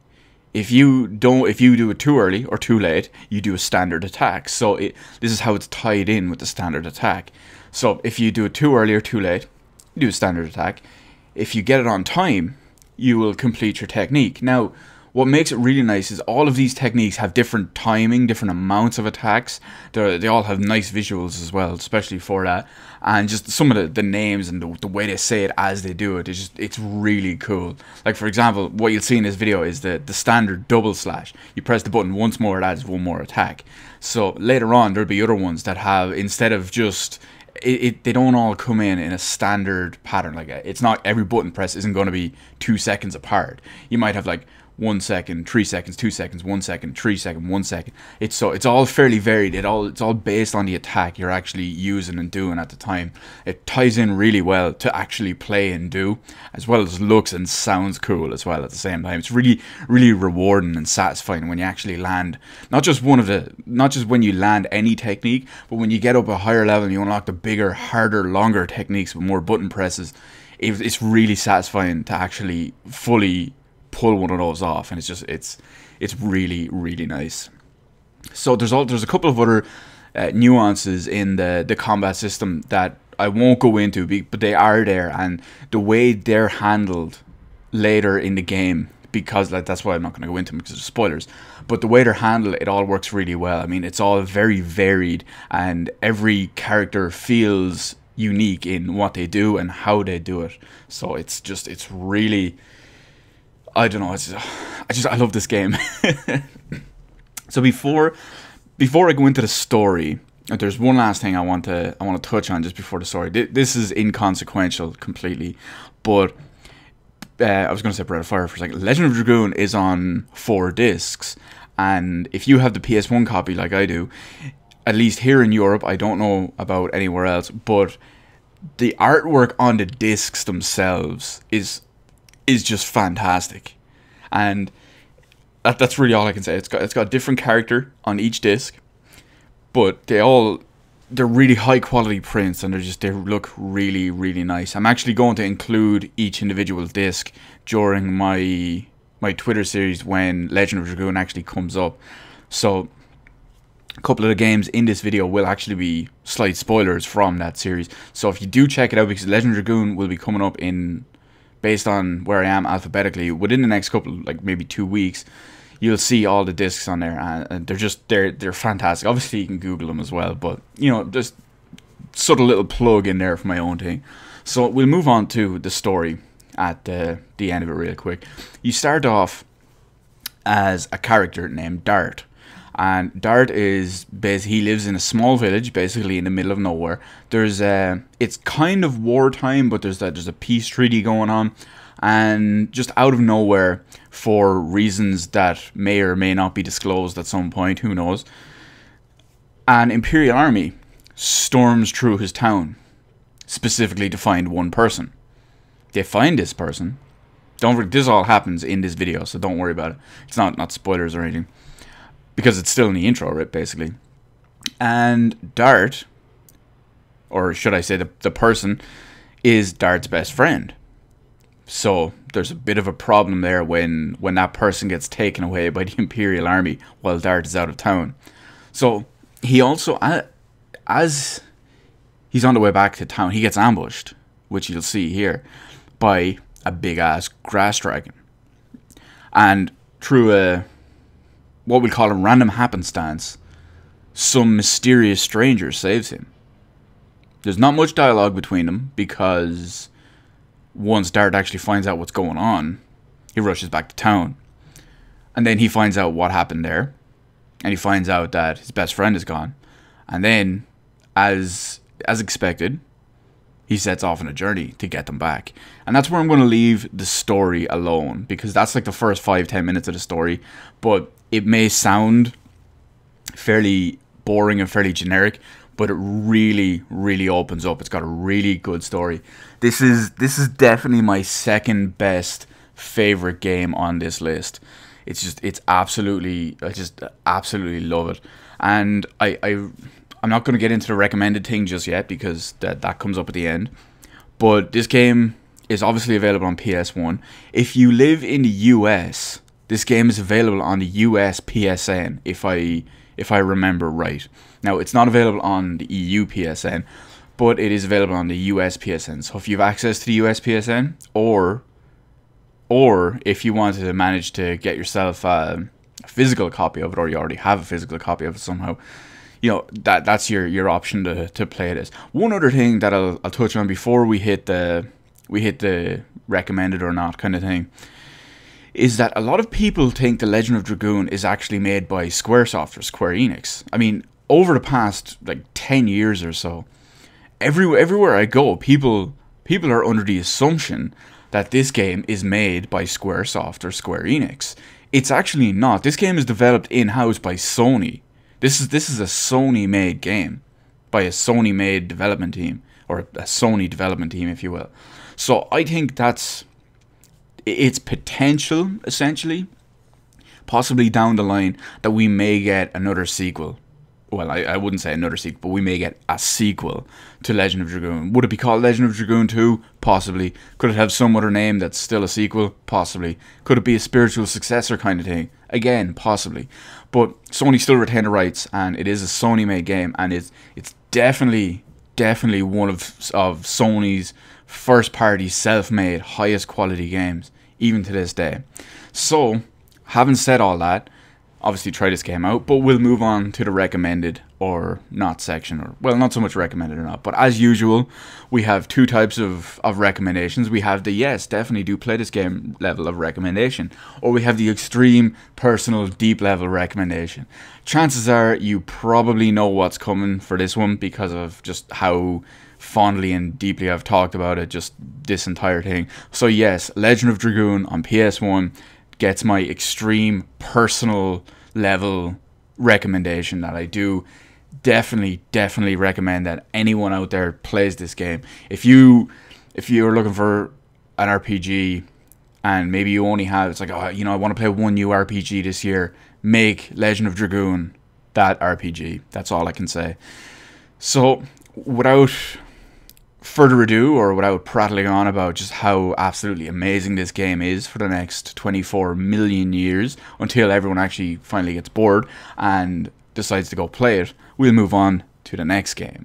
do it too early or too late, you do a standard attack. So this is how it's tied in with the standard attack. So if you do it too early or too late, you do a standard attack. If you get it on time, you will complete your technique. Now, what makes it really nice is all of these techniques have different timing, different amounts of attacks. They all have nice visuals as well, especially for that. And just some of the names and the way they say it as they do it, it's really cool. Like, for example, what you'll see in this video is the standard double slash. You press the button once more, it adds one more attack. So later on, there'll be other ones that have, instead of just... they don't all come in a standard pattern. Like, it's not every button press isn't going to be 2 seconds apart. You might have like 1 second, 3 seconds, 2 seconds, 1 second, 3 seconds, 1 second. It's all fairly varied. It's all based on the attack you're actually using and doing at the time. It ties in really well to actually play and do, as well as looks and sounds cool as well at the same time. It's really, really rewarding and satisfying when you actually land not just when you land any technique, but when you get up a higher level and you unlock the bigger, harder, longer techniques with more button presses. It's really satisfying to actually fully pull one of those off, and it's really, really nice. So there's a couple of other nuances in the combat system that I won't go into, but they are there, and the way they're handled later in the game, because that's why I'm not going to go into them because of spoilers, but the way they're handled, it all works really well. I mean, it's all very varied, and every character feels unique in what they do and how they do it. So it's really, I don't know, I love this game. So before I go into the story, there's one last thing I want to touch on just before the story. This is inconsequential completely, but I was going to say Breath of Fire for a second. Legend of Dragoon is on 4 discs, and if you have the PS1 copy like I do, at least here in Europe, I don't know about anywhere else, but the artwork on the discs themselves is just fantastic, and that's really all I can say. It's got a different character on each disc, but they're really high quality prints, and they look really, really nice. I'm actually going to include each individual disc during my Twitter series when Legend of Dragoon actually comes up. So a couple of the games in this video will actually be slight spoilers from that series. So if you do check it out, because Legend of Dragoon will be coming up based on where I am alphabetically within the next couple, like maybe 2 weeks, you'll see all the discs on there, and they're fantastic. Obviously you can Google them as well, but you know, just subtle little plug in there for my own thing. So we'll move on to the story at the end of it real quick. You start off as a character named Dart, And Dart he lives in a small village, basically in the middle of nowhere. It's kind of wartime, but there's a peace treaty going on, and just out of nowhere, for reasons that may or may not be disclosed at some point, who knows, an Imperial army storms through his town, specifically to find one person. They find this person. This all happens in this video, so don't worry about it. It's not spoilers or anything, because it's still in the intro, right, basically. And Dart, or should I say the person, is Dart's best friend. So there's a bit of a problem there when that person gets taken away by the Imperial army while Dart is out of town. So he also, as he's on the way back to town, he gets ambushed, which you'll see here, by a big-ass grass dragon. And through what we call a random happenstance, some mysterious stranger saves him. There's not much dialogue between them, because once Dart actually finds out what's going on, he rushes back to town. And then he finds out what happened there, and he finds out that his best friend is gone. And then, as expected, he sets off on a journey to get them back. And that's where I'm going to leave the story alone, because that's like the first 5-10 minutes of the story. But it may sound fairly boring and fairly generic, but it really, really opens up. It's got a really good story. This is definitely my second best favorite game on this list. I just absolutely love it. And I'm not going to get into the recommended thing just yet, because that comes up at the end. But this game is obviously available on PS1. If you live in the US, this game is available on the US PSN, if I remember right. Now, it's not available on the EU PSN, but it is available on the US PSN. So if you have access to the US PSN, or if you wanted to manage to get yourself a physical copy of it, or you already have a physical copy of it somehow, you know, that's your option to play this. One other thing that I'll touch on before we hit the recommended or not kind of thing, is that a lot of people think The Legend of Dragoon is actually made by Squaresoft or Square Enix. I mean, over the past like 10 years or so, everywhere I go, people are under the assumption that this game is made by Squaresoft or Square Enix. It's actually not. This game is developed in-house by Sony. This is a Sony-made game by a Sony-made development team, or a Sony development team, if you will. So I think that's its potential, essentially, possibly down the line, that we may get another sequel. Well, I wouldn't say another sequel, but we may get a sequel to Legend of Dragoon. Would it be called Legend of Dragoon 2? Possibly. Could it have some other name that's still a sequel? Possibly. Could it be a spiritual successor kind of thing? Again, possibly. But Sony still retain the rights, and it is a Sony-made game, and it's definitely one of Sony's first-party, self-made, highest quality games, even to this day. So, having said all that, obviously try this game out, but we'll move on to the recommended or not section, or, well, not so much recommended or not, but as usual, we have two types of recommendations. We have the yes, definitely do play this game level of recommendation, or we have the extreme, personal, deep level recommendation. Chances are you probably know what's coming for this one, because of just how fondly and deeply I've talked about it, just this entire thing. So yes, Legend of Dragoon on PS1 gets my extreme personal level recommendation that I do definitely recommend that anyone out there plays this game. If you're looking for an RPG and maybe you only have, it's like, oh, you know, I want to play one new RPG this year, make Legend of Dragoon that RPG. That's all I can say. So without further ado, or without prattling on about just how absolutely amazing this game is for the next 24 million years, until everyone actually finally gets bored and decides to go play it, we'll move on to the next game.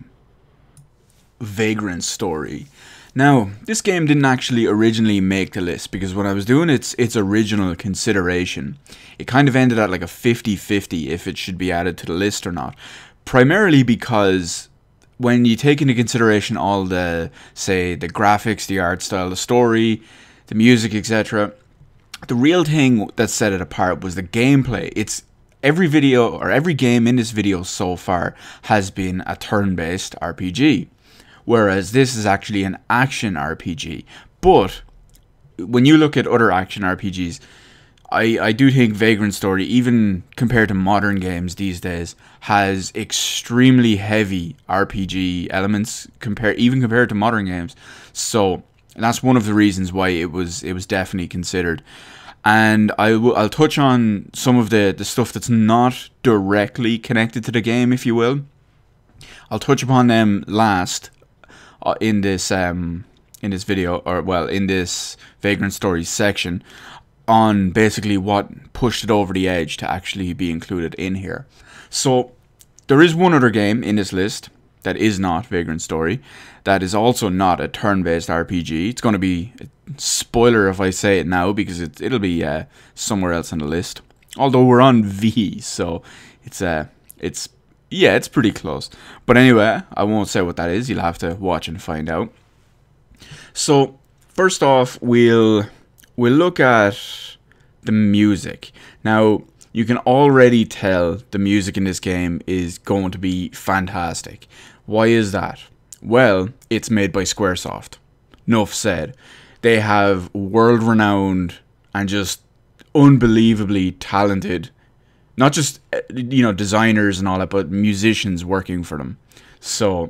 Vagrant Story. Now, this game didn't actually originally make the list, because when I was doing its original consideration, it kind of ended at like a 50-50 if it should be added to the list or not. Primarily because when you take into consideration all the, say, the graphics, the art style, the story, the music, etc., the real thing that set it apart was the gameplay. every video or every game in this video so far has been a turn-based RPG, whereas this is actually an action RPG. But when you look at other action RPGs, I do think Vagrant Story, even compared to modern games these days, has extremely heavy RPG elements even compared to modern games. So that's one of the reasons why it was definitely considered. And I'll touch on some of the stuff that's not directly connected to the game, if you will. I'll touch upon them last in this video, or well, in this Vagrant Stories section, on basically what pushed it over the edge to actually be included in here. So there is one other game in this list that is not Vagrant Story, that is also not a turn-based RPG. It's going to be a spoiler if I say it now, because it'll be somewhere else on the list. Although we're on V, so it's pretty close. But anyway, I won't say what that is. You'll have to watch and find out. So first off, we'll look at the music. Now, you can already tell the music in this game is going to be fantastic. Why is that? Well, it's made by Squaresoft. Enough said. They have world-renowned and just unbelievably talented, not just designers and all that, but musicians working for them. So,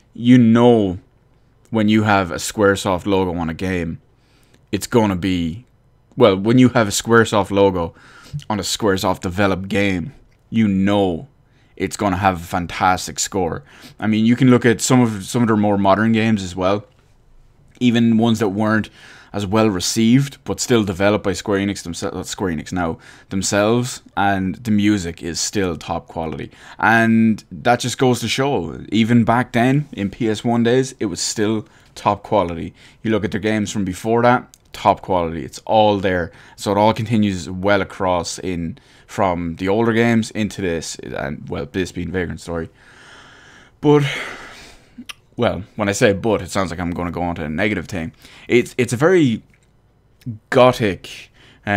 when you have a Squaresoft logo on a game, it's going to be, well, when you have a Squaresoft logo on a Squaresoft developed game, it's going to have a fantastic score. I mean, you can look at some of their more modern games as well, even ones that weren't as well received, but still developed by Square Enix themselves, and the music is still top quality. And that just goes to show, even back then, in PS1 days, it was still top quality. You look at their games from before that, top quality. It's all there. So it all continues well across from the older games into this, and well, this being Vagrant Story. But, well, when I say but, it sounds like I'm going to go on to a negative thing. It's a very gothic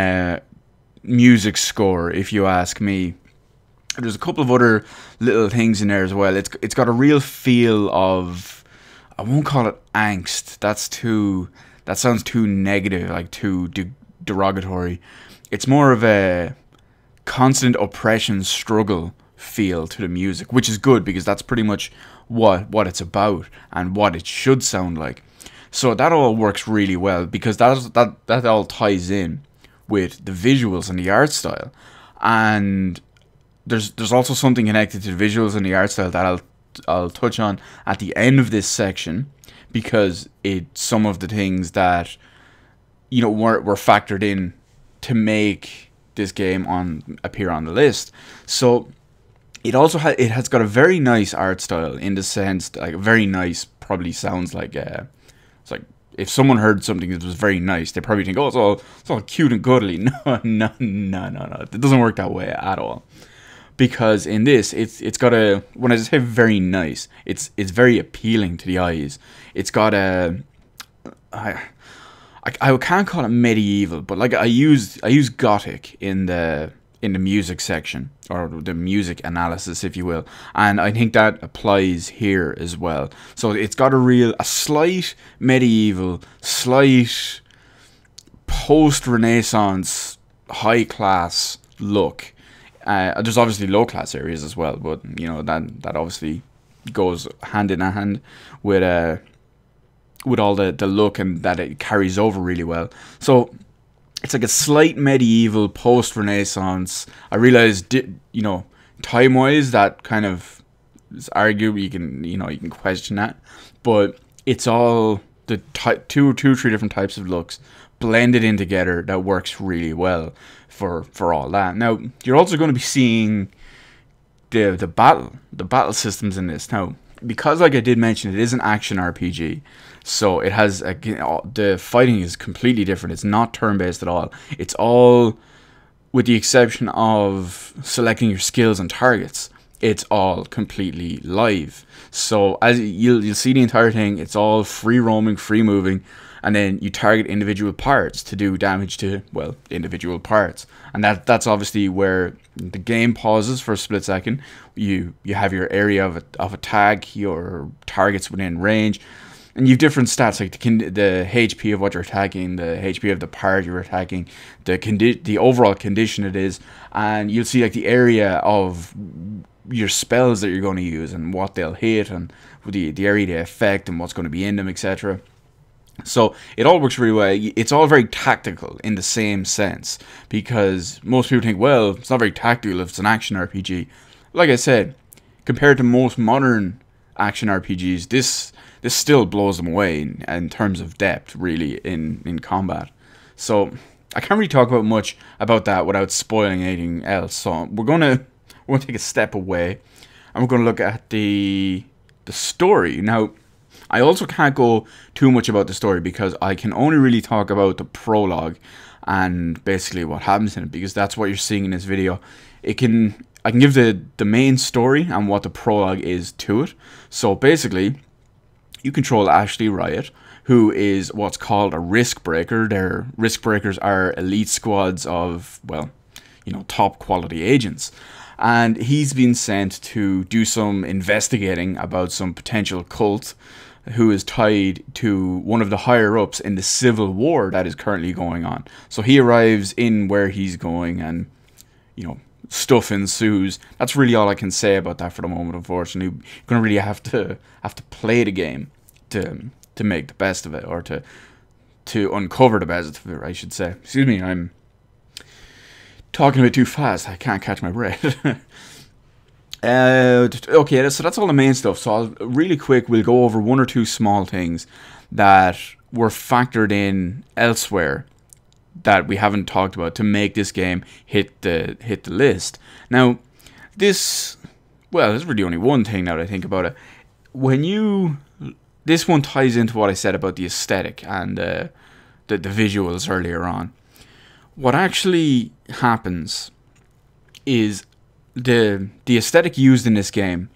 music score, if you ask me. There's a couple of other little things in there as well. It's got a real feel of, I won't call it angst. That sounds too negative, like too derogatory. It's more of a constant oppression struggle feel to the music, which is good, because that's pretty much what it's about and what it should sound like. So that all works really well, because that all ties in with the visuals and the art style. And there's also something connected to the visuals and the art style that I'll touch on at the end of this section, because it's some of the things that were factored in to make this game appear on the list. So it has got a very nice art style, in the sense, like, very nice probably sounds like it's like if someone heard something that was very nice, they probably think, oh, it's all cute and cuddly. No, it doesn't work that way at all. Because in this, it's got a, when I say very nice, it's very appealing to the eyes. It's got a, I can't call it medieval, but like I use gothic in the music section, or the music analysis, if you will, and I think that applies here as well. So it's got a slight medieval, slight post-Renaissance, high-class look. There's obviously low-class areas as well, but that obviously goes hand in hand with all the look, and that it carries over really well. So it's like a slight medieval, post-Renaissance. I realize, time-wise, that kind of is arguable. You can question that, but it's all the two or three different types of looks blended in together that works really well for all that. Now, you're also going to be seeing the battle systems in this. Now, because, like I did mention, it is an action RPG, so it has the fighting is completely different. It's not turn-based at all. It's all, with the exception of selecting your skills and targets, it's all completely live. So as you'll see the entire thing, it's all free roaming, free moving, and then you target individual parts to do damage to, well, individual parts. And that's obviously where the game pauses for a split second. You have your area of attack, your targets within range, and you have different stats like the HP of what you're attacking, the HP of the part you're attacking, the overall condition it is, and you'll see like the area of your spells that you're going to use and what they'll hit and the area they affect and what's going to be in them, etc. So it all works really well. It's all very tactical in the same sense, because most people think, well, it's not very tactical if it's an action RPG. Like I said, compared to most modern action RPGs, this still blows them away in terms of depth, really, in combat. So I can't really talk about much about that without spoiling anything else. So we're gonna take a step away, and we're gonna look at the story. Now, I also can't go too much about the story because I can only really talk about the prologue and basically what happens in it, because that's what you're seeing in this video. I can give the main story and what the prologue is to it. So basically, you control Ashley Riot, who is what's called a risk breaker. Their risk breakers are elite squads of, well, you know, top quality agents. And he's been sent to do some investigating about some potential cult who is tied to one of the higher-ups in the civil war that is currently going on. So he arrives in where he's going, and, you know, stuff ensues. That's really all I can say about that for the moment, unfortunately. You're going to really have to play the game to make the best of it, or to uncover the best of it, I should say. Excuse me, I'm talking a bit too fast. I can't catch my breath. Okay, so that's all the main stuff. So I'll really quick, we'll go over one or two small things that were factored in elsewhere that we haven't talked about to make this game hit the list. Now, this there's really only one thing now that I think about it. This one ties into what I said about the aesthetic and the visuals earlier on. What actually happens is the aesthetic used in this game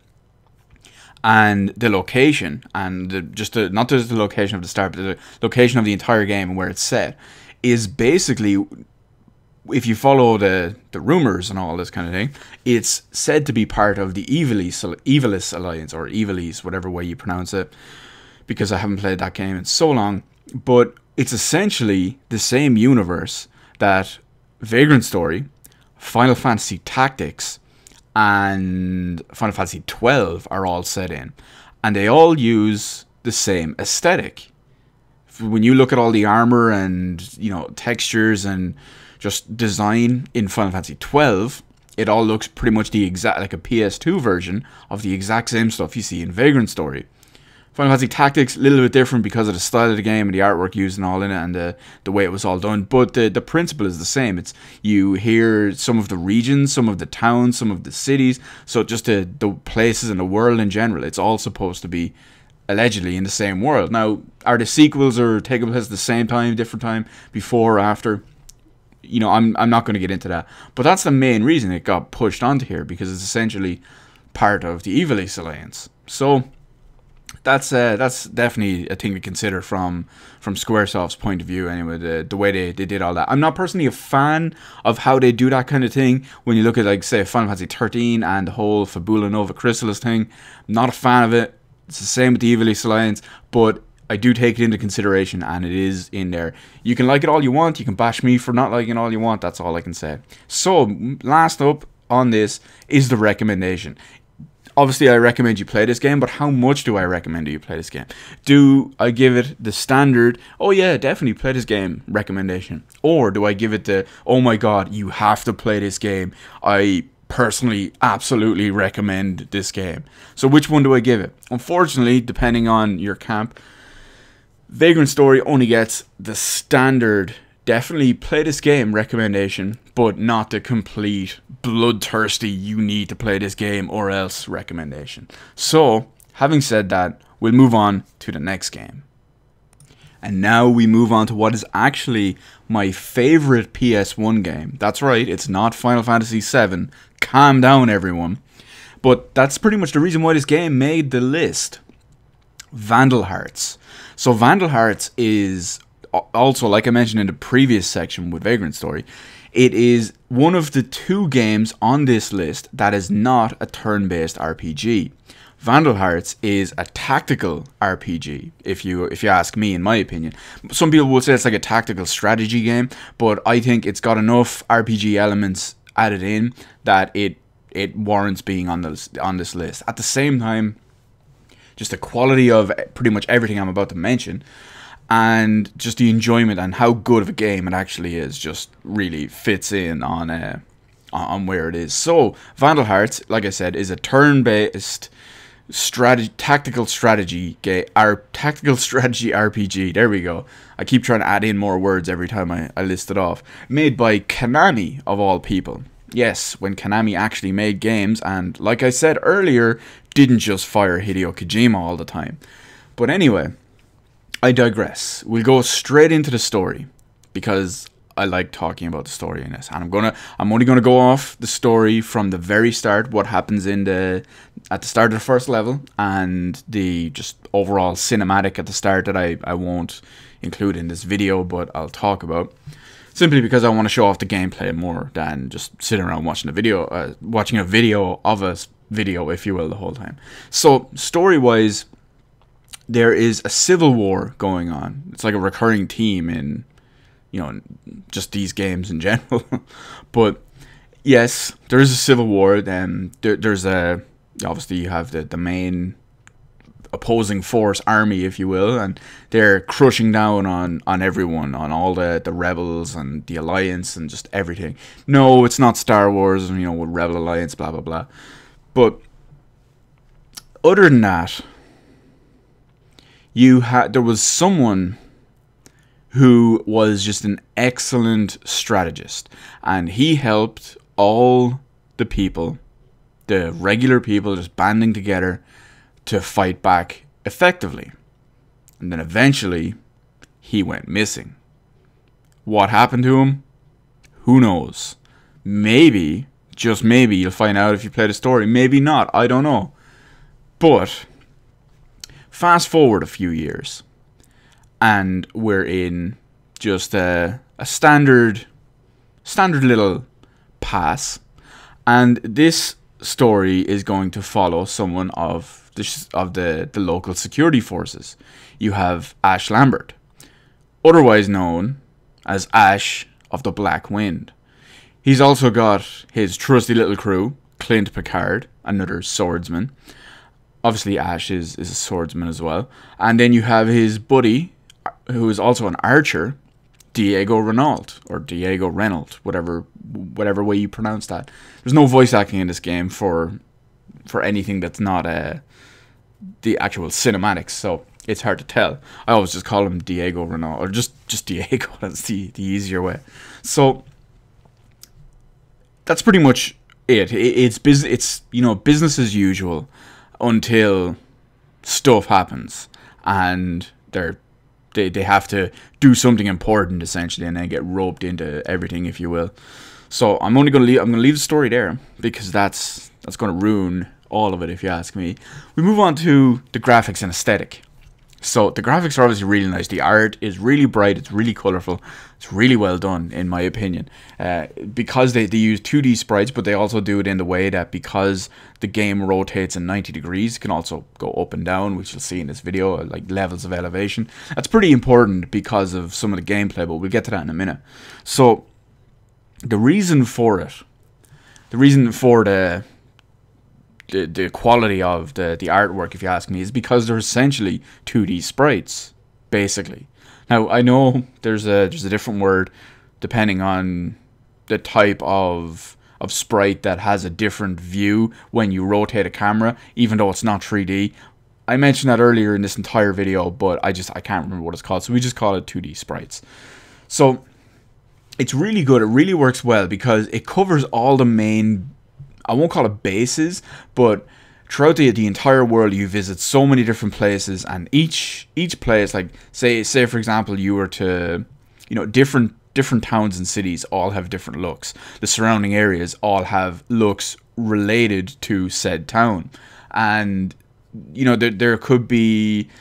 and the location, and not just the location of the start, but the location of the entire game and where it's set, is basically, if you follow the rumors and all this kind of thing, it's said to be part of the Evilis Alliance, or Evilis, whatever way you pronounce it, because I haven't played that game in so long. But it's essentially the same universe that Vagrant Story, Final Fantasy Tactics, and Final Fantasy 12 are all set in, and they all use the same aesthetic. When you look at all the armor and, you know, textures and just design in Final Fantasy 12, it all looks pretty much the exact, like a PS2 version of the exact same stuff you see in Vagrant Story. Final Fantasy Tactics, a little bit different because of the style of the game and the artwork used and all in it, and the way it was all done. But the principle is the same. It's, you hear some of the regions, some of the towns, some of the cities. So just the places in the world in general. It's all supposed to be allegedly in the same world. Now, are the sequels or taking place at the same time, different time, before or after? You know, I'm not going to get into that. But that's the main reason it got pushed onto here, because it's essentially part of the Evilis Alliance. So that's definitely a thing to consider from Squaresoft's point of view. Anyway, the way they did all that. I'm not personally a fan of how they do that kind of thing. When you look at, like, say, Final Fantasy 13 and the whole Fabula Nova Chrysalis thing, I'm not a fan of it. It's the same with the Evilis Alliance, but I do take it into consideration, and it is in there. You can like it all you want. You can bash me for not liking it all you want. That's all I can say. So, last up on this is the recommendation. Obviously, I recommend you play this game, but how much do I recommend you play this game? Do I give it the standard, oh yeah, definitely play this game recommendation? Or do I give it the, oh my god, you have to play this game, I personally absolutely recommend this game? So which one do I give it? Unfortunately, depending on your camp, Vagrant Story only gets the standard, definitely play this game recommendation, but not the complete bloodthirsty, you need to play this game or else recommendation. So, having said that, we'll move on to the next game. And now we move on to what is actually my favorite PS1 game. That's right, it's not Final Fantasy VII. Calm down, everyone. But that's pretty much the reason why this game made the list. Vandal Hearts. So Vandal Hearts is also, like I mentioned in the previous section with Vagrant Story, it is one of the 2 games on this list that is not a turn-based RPG. Vandal Hearts is a tactical RPG, if you ask me, in my opinion. Some people will say it's like a tactical strategy game, but I think it's got enough RPG elements added in that it warrants being on this list. At the same time, just the quality of pretty much everything I'm about to mention, and just the enjoyment and how good of a game it actually is, just really fits in on where it is. So Vandal Hearts, like I said, is a turn-based tactical strategy RPG. There we go. I keep trying to add in more words every time I list it off. Made by Konami, of all people. Yes, when Konami actually made games, and like I said earlier, didn't just fire Hideo Kojima all the time. But anyway, I digress. We'll go straight into the story, because I like talking about the story in this, and I'm only gonna go off the story from the very start, what happens at the start of the first level, and the just overall cinematic at the start that I won't include in this video, but I'll talk about, simply because I want to show off the gameplay more than just sitting around watching a video of a video, if you will, the whole time. So story-wise, there is a civil war going on. It's like a recurring theme in, just these games in general. But yes, there is a civil war. Then there's obviously you have the main opposing force army, if you will, and they're crushing down on everyone, on all the rebels and the alliance and just everything. No, it's not Star Wars, with Rebel Alliance, blah blah blah. But other than that, there was someone who was just an excellent strategist, and he helped all the people, the regular people, just banding together to fight back effectively. And then eventually he went missing. What happened to him? Who knows? Maybe, just maybe, you'll find out if you play the story. Maybe not, I don't know. But fast forward a few years, and we're in just a standard little pass, and this story is going to follow someone of the local security forces. You have Ash Lambert, otherwise known as Ash of the Black Wind. He's also got his trusty little crew, Clint Picard, another swordsman. Obviously Ash is a swordsman as well. And then you have his buddy, who is also an archer, Diego Renault, or Diego Renault, whatever way you pronounce that. There's no voice acting in this game for anything that's not the actual cinematics, so it's hard to tell. I always just call him Diego Renault, or just Diego. That's the easier way. So that's pretty much it. It's business as usual until stuff happens, and they have to do something important essentially, and then get roped into everything, if you will. So I'm gonna leave the story there, because that's gonna ruin all of it, if you ask me. We move on to the graphics and aesthetic. So the graphics are obviously really nice. The art is really bright. It's really colorful. It's really well done, in my opinion. Because they use 2D sprites, but they also do it in the way that, because the game rotates in 90 degrees, it can also go up and down, which you'll see in this video, like levels of elevation. That's pretty important because of some of the gameplay, but we'll get to that in a minute. So the reason for the quality of the artwork, if you ask me, is because they're essentially 2D sprites, basically. Now, I know there's a different word depending on the type of sprite that has a different view when you rotate a camera, even though it's not 3D. I mentioned that earlier in this entire video, but I can't remember what it's called, so we just call it 2D sprites. So it's really good. It really works well because it covers all the main, I won't call it bases, but throughout the entire world you visit so many different places, and each place, like say for example you were to, different towns and cities all have different looks. The surrounding areas all have looks related to said town, and there could be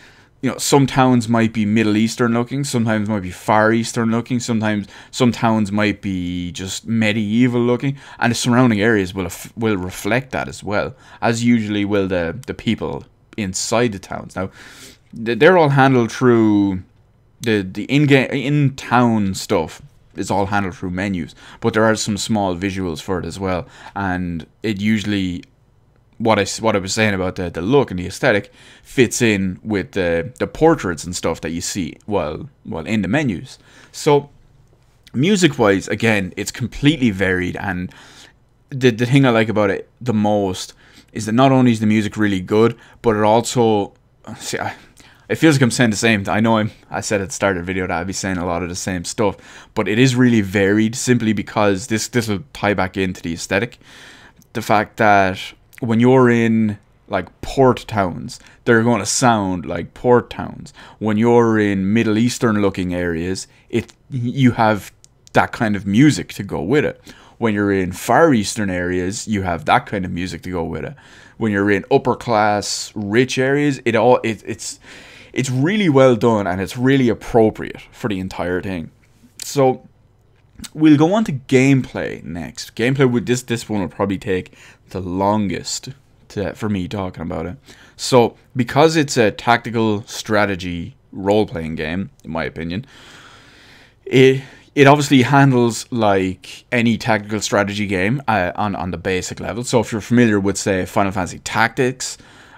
you know, some towns might be Middle Eastern looking, sometimes might be Far Eastern looking, sometimes some towns might be just medieval looking, and the surrounding areas will reflect that as well, as usually will the people inside the towns. Now, they're all handled through the in-town stuff. Is all handled through menus, but there are some small visuals for it as well, and it usually, what I was saying about the look and the aesthetic fits in with the portraits and stuff that you see while in the menus. So music wise, again, it's completely varied, and the thing I like about it the most is that not only is the music really good, but it also, see, it feels like I'm saying the same. I know I said at the start of the video that I'd be saying a lot of the same stuff, but it is really varied simply because this will tie back into the aesthetic. The fact that when you're in like port towns, they're going to sound like port towns. When you're in Middle Eastern looking areas, you have that kind of music to go with it. When you're in Far Eastern areas, you have that kind of music to go with it. When you're in upper class rich areas, it's really well done, and it's really appropriate for the entire thing. So we'll go on to gameplay next. Gameplay with this one will probably take the longest for me talking about it. So because it's a tactical strategy role-playing game, in my opinion, it obviously handles like any tactical strategy game on the basic level. So if you're familiar with, say, Final Fantasy Tactics,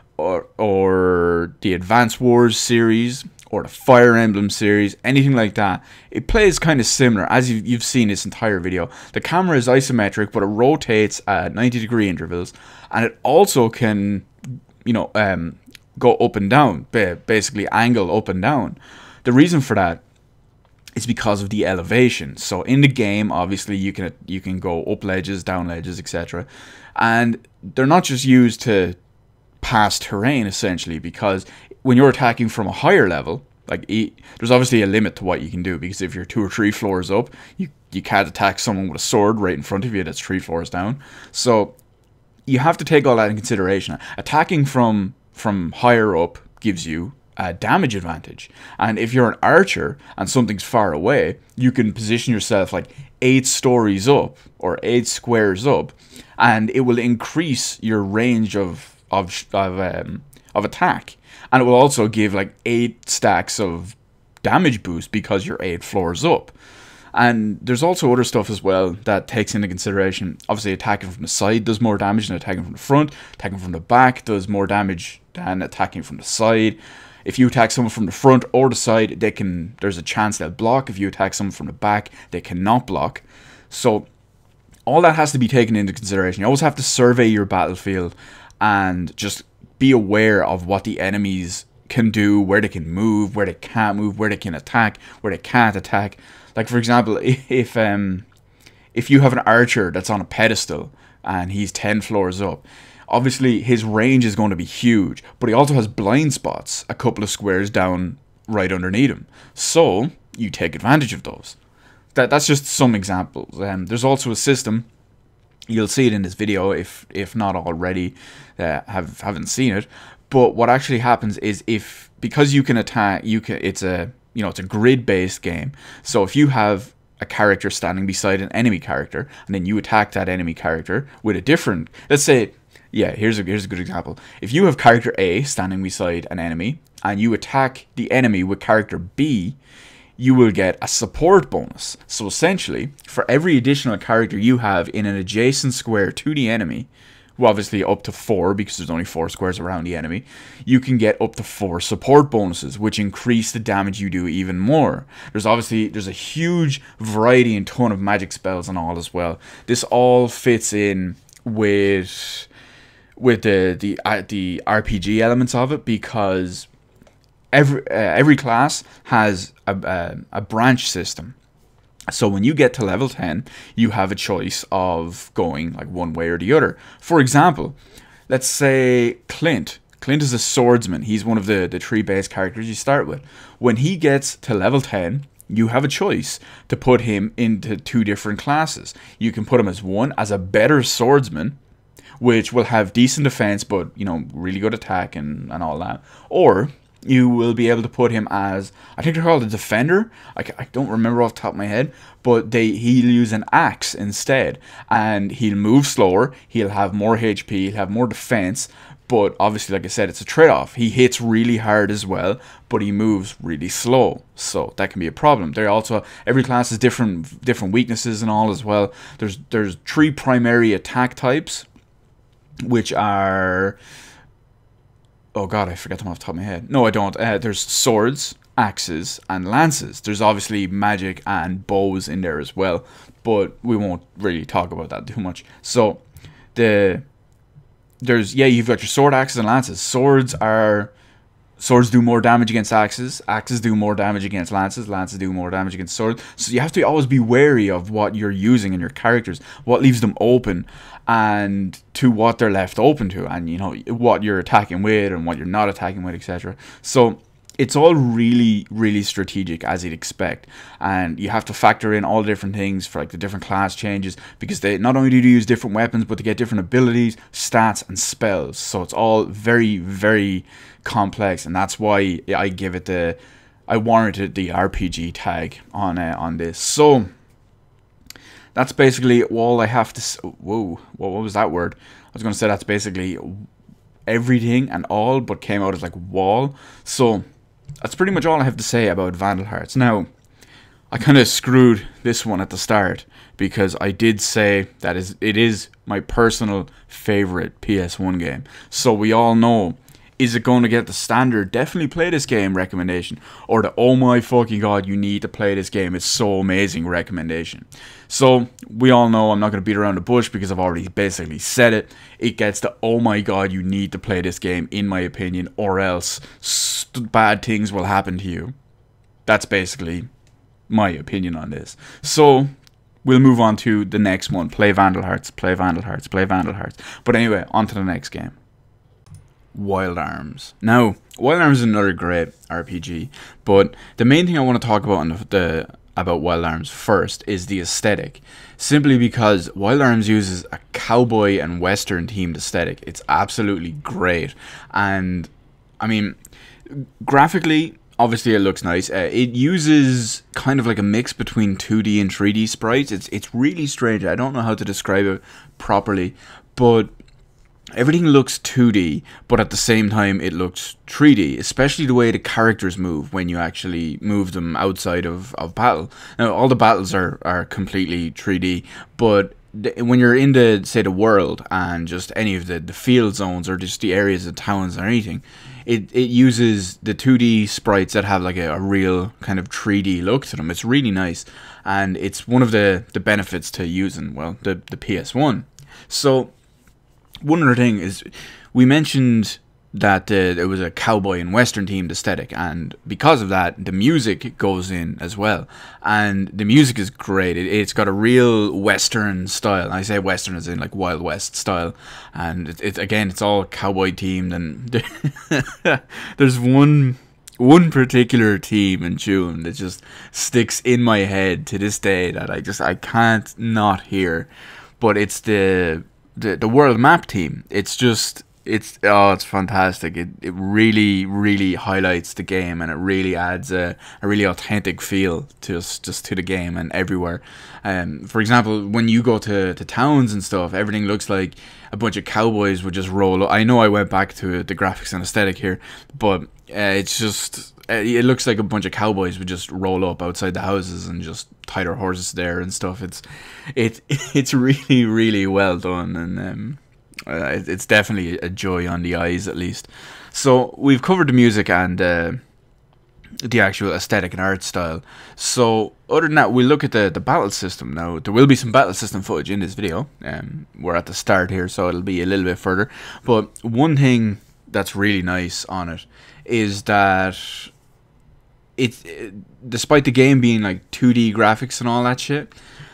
or the Advance Wars series, or the Fire Emblem series, anything like that, it plays kind of similar, as you've seen this entire video. The camera is isometric, but it rotates at 90-degree intervals, and it also can, you know, go up and down, basically angle up and down. The reason for that is because of the elevation. So in the game, obviously, you can go up ledges, down ledges, etc., and they're not just used to pass terrain, essentially, because when you're attacking from a higher level, like there's obviously a limit to what you can do, because if you're 2 or 3 floors up, you can't attack someone with a sword right in front of you that's 3 floors down. So you have to take all that in consideration. Attacking from higher up gives you a damage advantage, and if you're an archer and something's far away, you can position yourself like 8 stories up or 8 squares up, and it will increase your range of attack, and it will also give like 8 stacks of damage boost because you're 8 floors up. And there's also other stuff as well that takes into consideration. Obviously, attacking from the side does more damage than attacking from the front. Attacking from the back does more damage than attacking from the side. If you attack someone from the front or the side, there's a chance they'll block. If you attack someone from the back, they cannot block. So all that has to be taken into consideration. You always have to survey your battlefield and just be aware of what the enemies can do, where they can move, where they can't move, where they can attack, where they can't attack. Like, for example, if you have an archer that's on a pedestal and he's 10 floors up, obviously his range is going to be huge, but he also has blind spots a couple of squares down right underneath him. So you take advantage of those. That's just some examples. There's also a system. You'll see it in this video if not already haven't seen it. But what actually happens is because you can attack, it's a grid-based game. So if you have a character standing beside an enemy character, and then you attack that enemy character with a different, let's say, yeah, here's a good example. If you have character A standing beside an enemy, and you attack the enemy with character B, you will get a support bonus. So essentially, for every additional character you have in an adjacent square to the enemy, well, obviously up to 4, because there's only 4 squares around the enemy, you can get up to 4 support bonuses, which increase the damage you do even more. There's a huge variety and ton of magic spells and all as well. This all fits in with the RPG elements of it, because every class has a branch system. So when you get to level 10, you have a choice of going like one way or the other. For example, let's say Clint. Clint is a swordsman. He's one of the 3 base characters you start with. When he gets to level 10, you have a choice to put him into 2 different classes. You can put him as a better swordsman, which will have decent defense, but, you know, really good attack and all that. Or you will be able to put him as, I think they're called a defender. I don't remember off the top of my head, but he'll use an axe instead, and he'll move slower, he'll have more HP, he'll have more defense, but obviously, like I said, it's a trade-off. He hits really hard as well, but he moves really slow, so that can be a problem. There also, every class has different weaknesses and all as well. There's 3 primary attack types, which are, oh god, I forget them off the top of my head. No, I don't. There's swords, axes, and lances. There's obviously magic and bows in there as well, but we won't really talk about that too much. So, you've got your sword, axes, and lances. Swords do more damage against axes. Axes do more damage against lances. Lances do more damage against swords. So you have to always be wary of what you're using in your characters, what leaves them open, and to what they're left open to, and you know what you're attacking with and what you're not attacking with, etc. So it's all really, really strategic, as you'd expect, and you have to factor in all the different things for like the different class changes, because they not only do you use different weapons, but they get different abilities, stats, and spells. So it's all very, very complex, and that's why I warranted the RPG tag on this. So that's basically all I have to say. Whoa, what was that word? I was going to say that's basically everything and all, but came out as like wall. So that's pretty much all I have to say about Vandal Hearts. Now, I kind of screwed this one at the start, because I did say that it is my personal favorite PS1 game. So we all know, is it going to get the standard definitely play this game recommendation, or the oh my fucking god you need to play this game, it's so amazing recommendation? So we all know, I'm not going to beat around the bush because I've already basically said it. It gets the oh my god you need to play this game, in my opinion, or else bad things will happen to you. That's basically my opinion on this. So we'll move on to the next one. Play Vandal Hearts, play Vandal Hearts, play Vandal Hearts. But anyway, on to the next game. Wild Arms. Now, Wild Arms is another great RPG, but the main thing I want to talk about about Wild Arms first is the aesthetic. Simply because Wild Arms uses a cowboy and western themed aesthetic. It's absolutely great. And, I mean, graphically, obviously it looks nice. It uses kind of like a mix between 2D and 3D sprites. It's really strange. I don't know how to describe it properly, but everything looks 2D, but at the same time it looks 3D, especially the way the characters move when you actually move them outside of battle. Now, all the battles are completely 3D, but when you're in the world and just any of the field zones or just the areas of towns or anything, it uses the 2D sprites that have like a real kind of 3D look to them. It's really nice, and it's one of the benefits to using, well, the PS1. So one other thing is, we mentioned that it was a cowboy and western themed aesthetic, and because of that, the music goes in as well, and the music is great. It's got a real western style. I say western as in like Wild West style, and it's all cowboy themed, and there's one particular theme and tune that just sticks in my head to this day that I can't not hear, but it's the world map theme. It's fantastic. It really, really highlights the game, and it really adds a really authentic feel to just to the game and everywhere. For example, when you go to towns and stuff, everything looks like a bunch of cowboys would just roll up. I know I went back to the graphics and aesthetic here, but it's just it looks like a bunch of cowboys would just roll up outside the houses and just tie their horses there and stuff. It's really, really well done, and it's definitely a joy on the eyes, at least. So we've covered the music and the actual aesthetic and art style. So other than that, we'll look at the battle system. Now, there will be some battle system footage in this video. We're at the start here, so it'll be a little bit further. But one thing that's really nice on it is that despite the game being like 2D graphics and all that shit,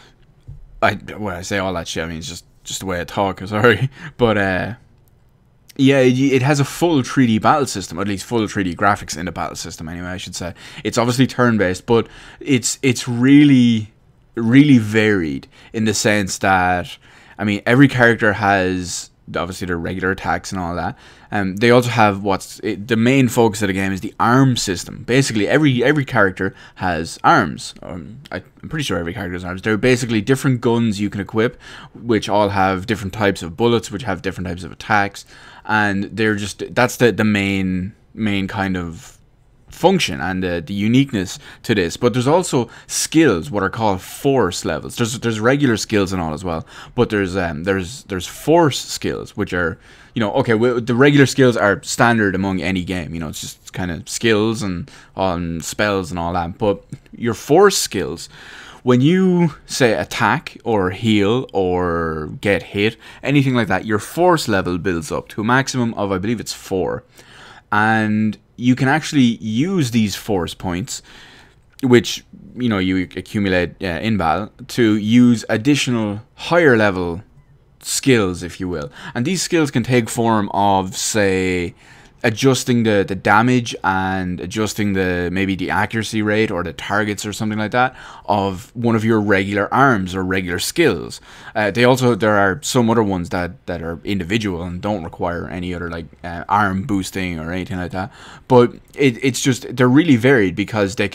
when I say all that shit, I mean it's just the way I talk, sorry. But yeah, it has a full 3D battle system, at least full 3D graphics in the battle system anyway, I should say. It's obviously turn-based, but it's really, really varied in the sense that, I mean, every character has obviously their regular attacks and all that. They also have the main focus of the game is the arm system. Basically, every character has arms. I'm pretty sure every character has arms. They're basically different guns you can equip, which all have different types of bullets, which have different types of attacks, and that's the main kind of function and the uniqueness to this. But there's also skills, what are called force levels. There's regular skills and all as well, but there's force skills, which are, okay, the regular skills are standard among any game. It's just kind of skills and spells and all that. But your force skills, when you say attack or heal or get hit, anything like that, your force level builds up to a maximum of, I believe it's 4. And you can actually use these force points, which you accumulate in battle, to use additional higher level skills, if you will. And these skills can take form of, say, adjusting the damage and adjusting maybe the accuracy rate or the targets or something like that of one of your regular arms or regular skills. There are some other ones that are individual and don't require any other arm boosting or anything like that. But it's just, they're really varied because they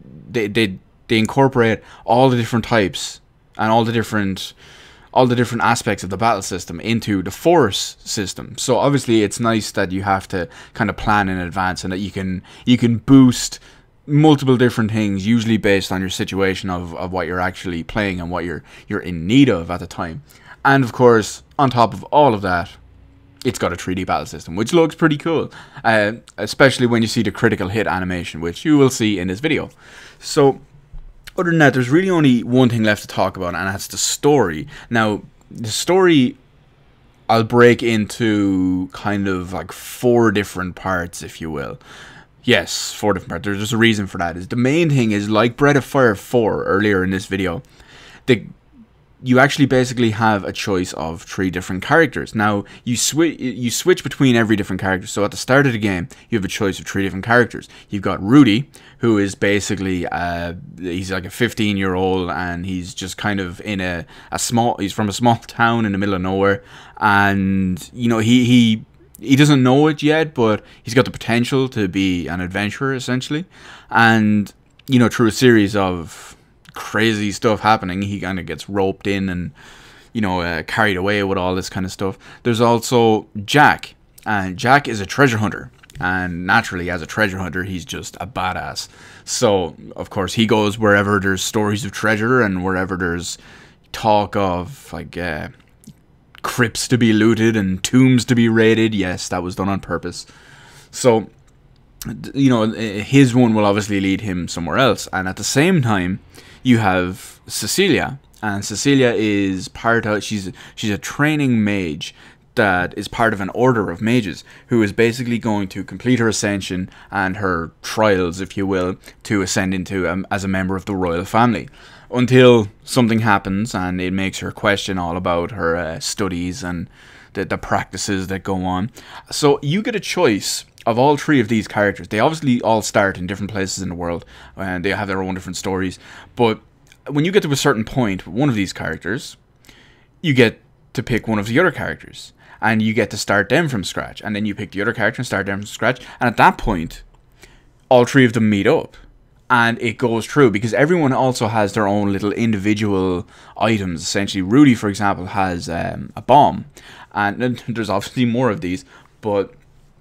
incorporate all the different types and all the different aspects of the battle system into the force system. So obviously it's nice that you have to kind of plan in advance and that you can boost multiple different things, usually based on your situation of what you're actually playing and what you're in need of at the time. And of course, on top of all of that, it's got a 3D battle system, which looks pretty cool, especially when you see the critical hit animation, which you will see in this video. So other than that, there's really only one thing left to talk about, and that's the story. Now, the story I'll break into kind of 4 different parts, if you will. Yes, 4 different parts. There's a reason for that. The main thing is, like Breath of Fire 4 earlier in this video, you actually basically have a choice of 3 different characters. Now, you switch between every different character. So at the start of the game, you have a choice of 3 different characters. You've got Rudy, who is basically, he's like a 15-year-old, and he's just kind of in he's from a small town in the middle of nowhere. And, he doesn't know it yet, but he's got the potential to be an adventurer, essentially. And, through a series of crazy stuff happening, he kind of gets roped in and carried away with all this kind of stuff. There's also Jack, and Jack is a treasure hunter, and naturally, as a treasure hunter, he's just a badass. So of course he goes wherever there's stories of treasure and wherever there's talk of crypts to be looted and tombs to be raided. Yes, that was done on purpose. So his one will obviously lead him somewhere else. And at the same time, you have Cecilia, and Cecilia is she's a training mage that is part of an order of mages who is basically going to complete her ascension and her trials, if you will, to ascend into as a member of the royal family, until something happens and it makes her question all about her studies and the practices that go on. So you get a choice of all 3 of these characters. They obviously all start in different places in the world, and they have their own different stories. But when you get to a certain point with one of these characters, you get to pick one of the other characters, and you get to start them from scratch. And then you pick the other character and start them from scratch. And at that point, all 3 of them meet up, and it goes through, because everyone also has their own little individual items. Essentially, Rudy, for example, has a bomb, and there's obviously more of these, but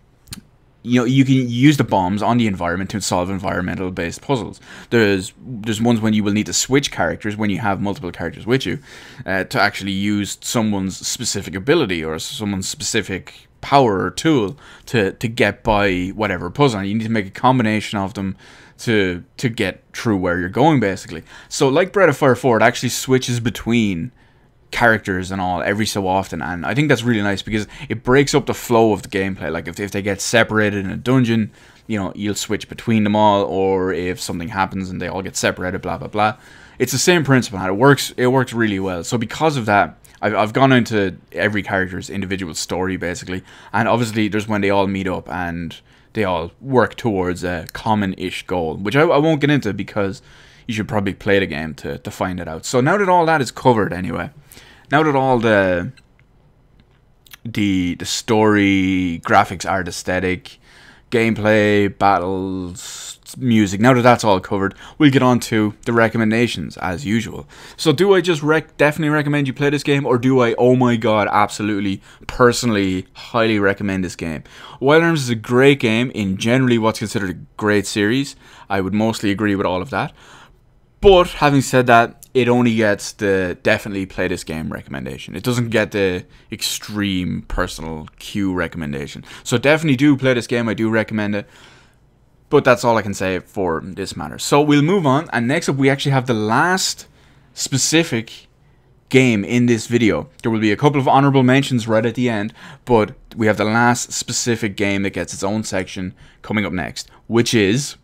you can use the bombs on the environment to solve environmental based puzzles. There's ones when you will need to switch characters when you have multiple characters with you, to actually use someone's specific ability or someone's specific power or tool to get by whatever puzzle. And you need to make a combination of them to get through where you're going, basically. So like Breath of Fire 4, it actually switches between characters and all every so often, and I think that's really nice because it breaks up the flow of the gameplay. Like if they get separated in a dungeon, you'll switch between them all, or if something happens and they all get separated, blah blah blah. It's the same principle, and it works really well. So because of that, I've gone into every character's individual story, basically, and obviously there's when they all meet up and they all work towards a common-ish goal, which I won't get into because you should probably play the game to find it out. So now that all that is covered anyway, now that all the the story, graphics, art, aesthetic, gameplay, battles, music. Now that that's all covered, we'll get on to the recommendations as usual. So do I just definitely recommend you play this game, or do I, oh my god, absolutely, personally, highly recommend this game? Wild Arms is a great game in generally what's considered a great series. I would mostly agree with all of that. But having said that, it only gets the definitely play this game recommendation. It doesn't get the extreme personal queue recommendation. So definitely do play this game. I do recommend it. But that's all I can say for this matter. So we'll move on. And next up, we actually have the last specific game in this video. There will be a couple of honorable mentions right at the end. But we have the last specific game that gets its own section coming up next, which is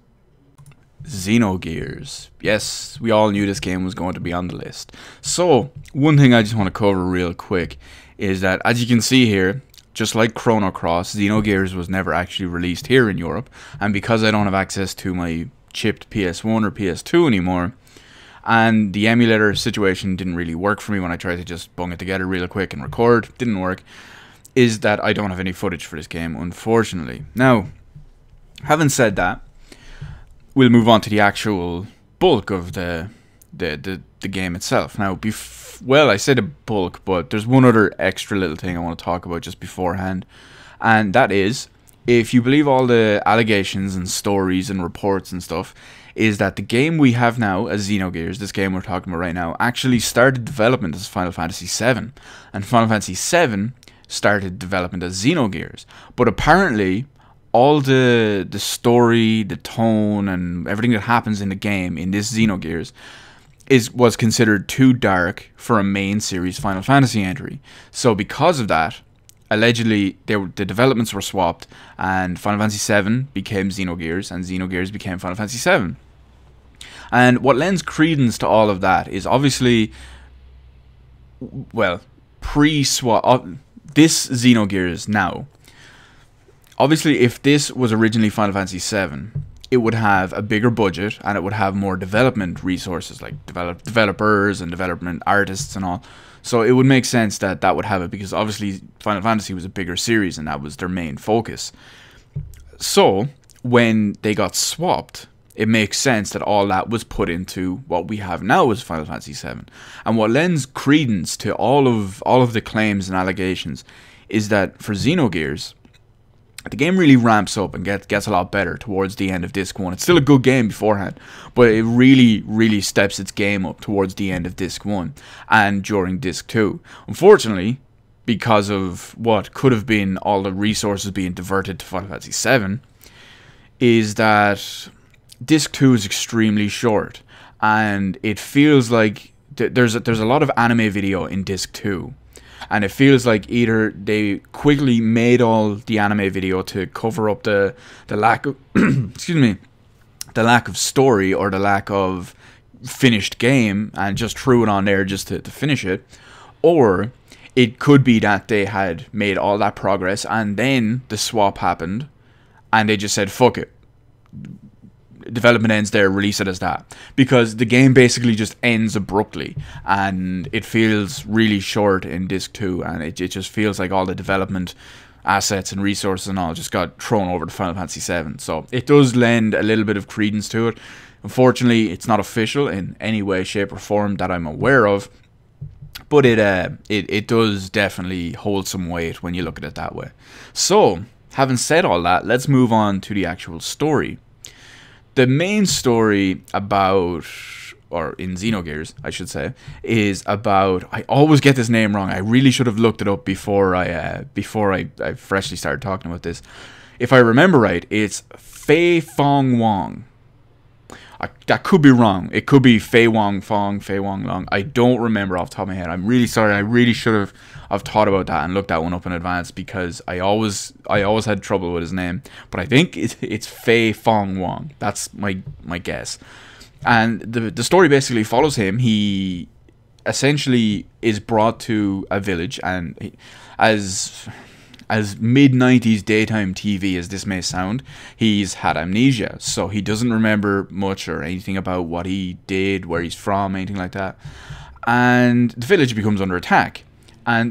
Xenogears. Yes, we all knew this game was going to be on the list. So, one thing I just want to cover real quick is that, as you can see here, just like Chrono Cross, Xenogears was never actually released here in Europe, and because I don't have access to my chipped PS1 or PS2 anymore, and the emulator situation didn't really work for me when I tried to just bung it together real quick and record, didn't work, is that I don't have any footage for this game, unfortunately. Now, having said that, we'll move on to the actual bulk of the game itself. Now, well, I said a bulk, but there's one other extra little thing I want to talk about just beforehand, and that is, if you believe all the allegations and stories and reports and stuff, is that the game we have now as Xenogears, this game we're talking about right now, actually started development as Final Fantasy VII, and Final Fantasy VII started development as Xenogears, but apparently all the story, the tone, and everything that happens in the game in this Xenogears was considered too dark for a main series Final Fantasy entry. So because of that, allegedly the developments were swapped, and Final Fantasy VII became Xenogears, and Xenogears became Final Fantasy VII. And what lends credence to all of that is obviously, well, pre-swap, this Xenogears now. Obviously, if this was originally Final Fantasy VII, it would have a bigger budget and it would have more development resources, like developers and development artists and all. So it would make sense that that would have it, because obviously Final Fantasy was a bigger series and that was their main focus. So when they got swapped, it makes sense that all that was put into what we have now as Final Fantasy VII. And what lends credence to all of the claims and allegations is that for Xenogears, the game really ramps up and gets a lot better towards the end of Disc 1. It's still a good game beforehand, but it really steps its game up towards the end of Disc 1 and during Disc 2. Unfortunately, because of what could have been all the resources being diverted to Final Fantasy VII, is that Disc 2 is extremely short, and it feels like there's a lot of anime video in Disc 2. And it feels like either they quickly made all the anime video to cover up the lack of excuse me, the lack of story or the lack of finished game, and just threw it on there just to finish it, or it could be that they had made all that progress and then the swap happened and they just said fuck it, development ends there, release it as that, because the game basically just ends abruptly and it feels really short in Disc 2, and it just feels like all the development assets and resources and all just got thrown over to Final Fantasy VII. So it does lend a little bit of credence to it. Unfortunately, it's not official in any way, shape or form that I'm aware of, but it does definitely hold some weight when you look at it that way. So having said all that, let's move on to the actual story. The main story about, or in Xenogears, I should say, is about, I always get this name wrong. I really should have looked it up before I freshly started talking about this. If I remember right, it's Fei Fong Wong. That could be wrong. It could be Fei Wong Fong, Fei Wong Long. I don't remember off the top of my head. I'm really sorry. I really should have thought about that and looked that one up in advance, because I always had trouble with his name. But I think it's Fei Fong Wong. That's my guess. And the story basically follows him. He essentially is brought to a village, and as mid-90s daytime TV as this may sound, he's had amnesia, so he doesn't remember much or anything about what he did, where he's from, anything like that. And the village becomes under attack, and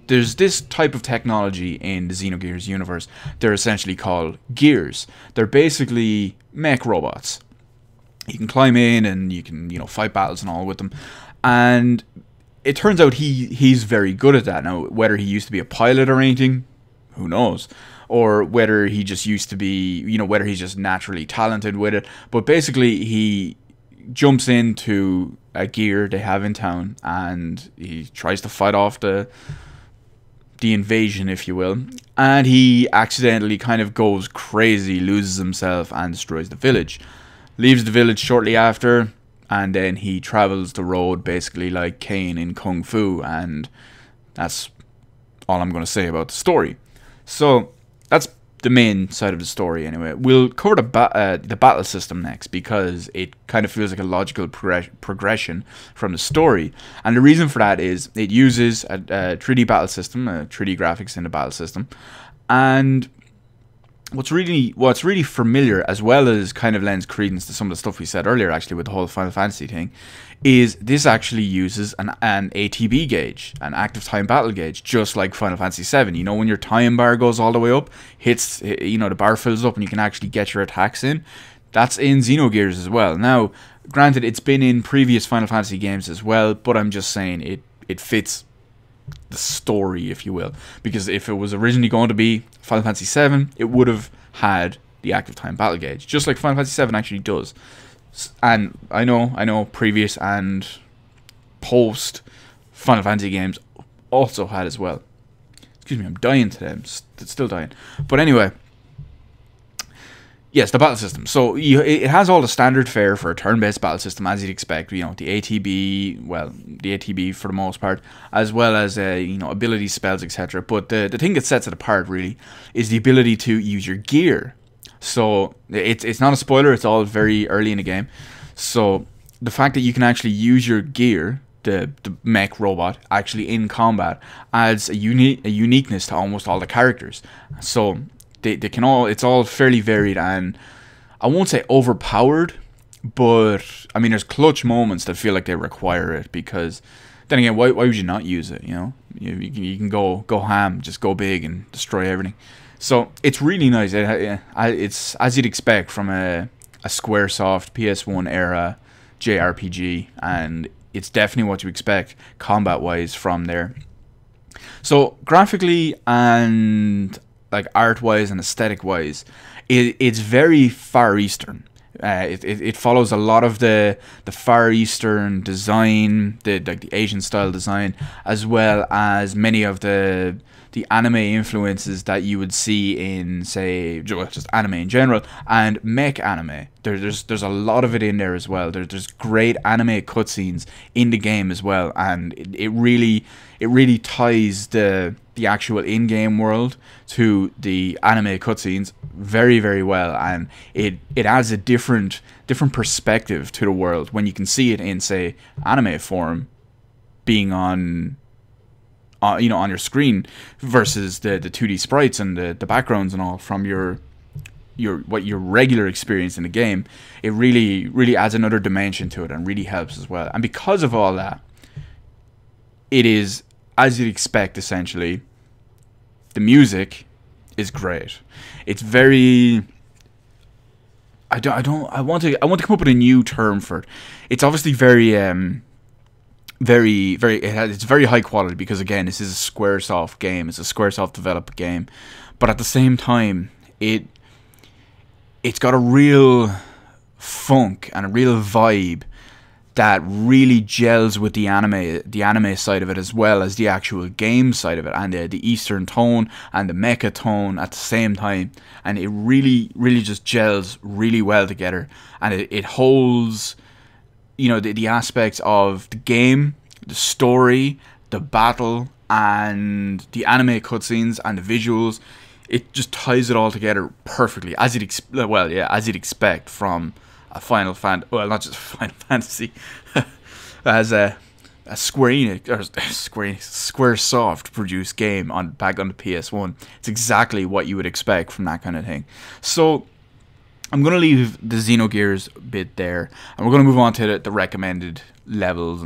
there's this type of technology in the Xenogears universe. They're essentially called gears. They're basically mech robots. You can climb in and you can, you know, fight battles and all with them. And it turns out he's very good at that. Now, whether he used to be a pilot or anything, who knows? Or whether he just used to be, you know, whether he's just naturally talented with it. But basically, he jumps into a gear they have in town and he tries to fight off the invasion, if you will, and he accidentally kind of goes crazy, loses himself and destroys the village. Leaves the village shortly after, and then he travels the road basically like Kane in Kung Fu, and that's all I'm going to say about the story. So that's the main side of the story anyway. We'll cover the battle system next, because it kind of feels like a logical progression from the story. And the reason for that is it uses a 3D battle system, 3D graphics in the battle system. And what's really familiar, as well as kind of lends credence to some of the stuff we said earlier actually with the whole Final Fantasy thing, is this actually uses an ATB gauge, an active time battle gauge, just like Final Fantasy 7. You know, when your time bar goes all the way up, hits, you know, the bar fills up and you can actually get your attacks in. That's in Xenogears as well. Now, granted, it's been in previous Final Fantasy games as well, but I'm just saying it fits the story, if you will, because if it was originally going to be Final Fantasy 7, it would have had the active time battle gauge, just like Final Fantasy 7 actually does. And I know previous and post Final Fantasy games also had as well. Excuse me, I'm dying today. I'm still dying. But anyway, yes, the battle system. So it has all the standard fare for a turn-based battle system, as you'd expect. You know, the ATB, well, the ATB for the most part, as well as you know, ability spells, etc. But the thing that sets it apart really is the ability to use your gear. So it's not a spoiler. It's all very early in the game. So the fact that you can actually use your gear, the mech robot, actually in combat, adds a uniqueness to almost all the characters. So they can all, it's all fairly varied, and I won't say overpowered, but I mean, there's clutch moments that feel like they require it, because then again, why would you not use it? You know, you can go ham, just go big and destroy everything. So it's really nice. It's as you'd expect from a Squaresoft PS1 era JRPG, and it's definitely what you expect combat wise from there. So graphically and like art wise and aesthetic wise, it's very Far Eastern. It follows a lot of the Far Eastern design, like the Asian style design, as well as many of the anime influences that you would see in, say, just anime in general, and mech anime. There's a lot of it in there as well. There's great anime cutscenes in the game as well, and it really ties the actual in-game world to the anime cutscenes very, very well, and it adds a different perspective to the world when you can see it in, say, anime form being on you know, on your screen, versus the 2D sprites and the backgrounds and all from your regular experience in the game. It really adds another dimension to it and really helps as well. And because of all that, it is, as you'd expect, essentially, the music is great. It's very, I want to come up with a new term for it. It's obviously it's very high quality, because again, this is a Squaresoft game. It's a Squaresoft developed game, but at the same time, it's got a real funk and a real vibe that really gels with the anime side of it, as well as the actual game side of it, and the Eastern tone and the mecha tone at the same time, and it really just gels really well together, and it holds, you know, the aspects of the game, the story, the battle, and the anime cutscenes and the visuals. It just ties it all together perfectly, as you'd expect from a not just Final Fantasy, as a Square Enix or Squaresoft produced game back on the PS1. It's exactly what you would expect from that kind of thing. So I'm going to leave the Xenogears bit there, and we're going to move on to the recommended levels and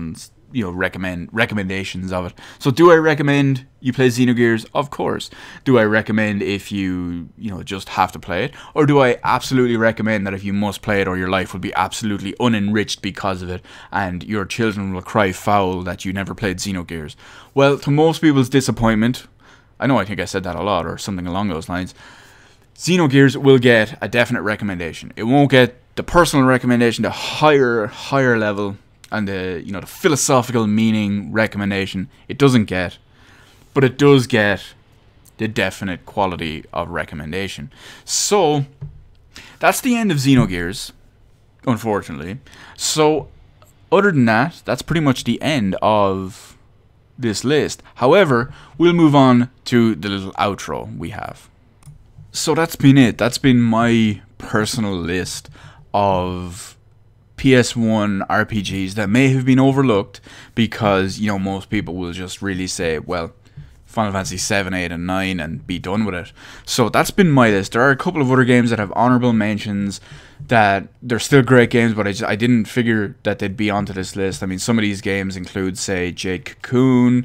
recommendations of it. So do I recommend you play Xenogears? Of course. Do I recommend if you just have to play it? Or do I absolutely recommend that if you must play it or your life will be absolutely unenriched because of it and your children will cry foul that you never played Xenogears? Well, to most people's disappointment, I think I said that a lot or something along those lines, Xenogears will get a definite recommendation. It won't get the personal recommendation, the higher level, and the the philosophical meaning recommendation. It doesn't get, but it does get the definite quality of recommendation. So that's the end of Xenogears, unfortunately. So other than that, that's pretty much the end of this list. However, we'll move on to the little outro we have. So that's been it. That's been my personal list of PS1 RPGs that may have been overlooked because, most people will just really say, well, Final Fantasy 7, 8, and 9 and be done with it. So that's been my list. There are a couple of other games that have honorable mentions that they're still great games, but I didn't figure that they'd be onto this list. I mean, some of these games include, say, Jade Cocoon,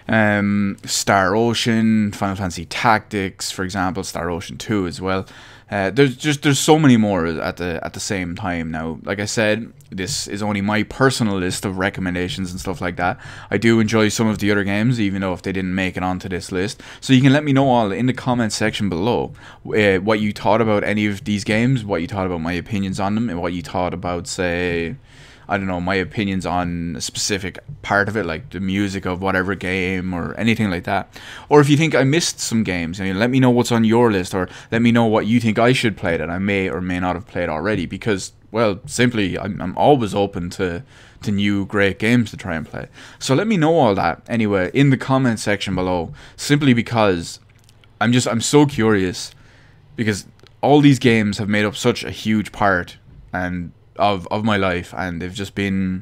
Star Ocean, Final Fantasy Tactics, for example, Star Ocean 2 as well. There's so many more at the same time now. Like I said, this is only my personal list of recommendations and stuff like that. I do enjoy some of the other games, even though if they didn't make it onto this list. So you can let me know all in the comment section below what you thought about any of these games, what you thought about my opinions on them, and what you thought about, say, I don't know, my opinions on a specific part of it, like the music of whatever game or anything like that. Or if you think I missed some games, let me know what's on your list, or let me know what you think I should play that I may or may not have played already. Because, well, simply, I'm always open to new great games to try and play. So let me know all that anyway in the comment section below, simply because I'm so curious, because all these games have made up such a huge part and of my life, and they've just been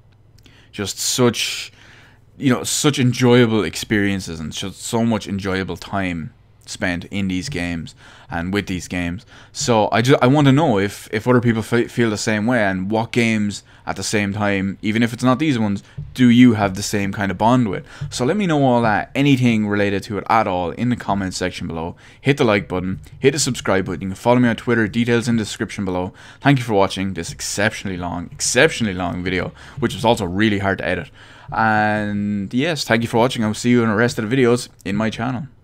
such enjoyable experiences and just so much enjoyable time spent in these games and with these games. So I want to know if other people feel the same way, and what games at the same time, even if it's not these ones, do you have the same kind of bond with. So let me know all that, anything related to it at all, in the comment section below. Hit the like button, hit the subscribe button. You can follow me on Twitter, details in the description below. Thank you for watching this exceptionally long video, which was also really hard to edit. And yes, thank you for watching. I'll see you in the rest of the videos in my channel.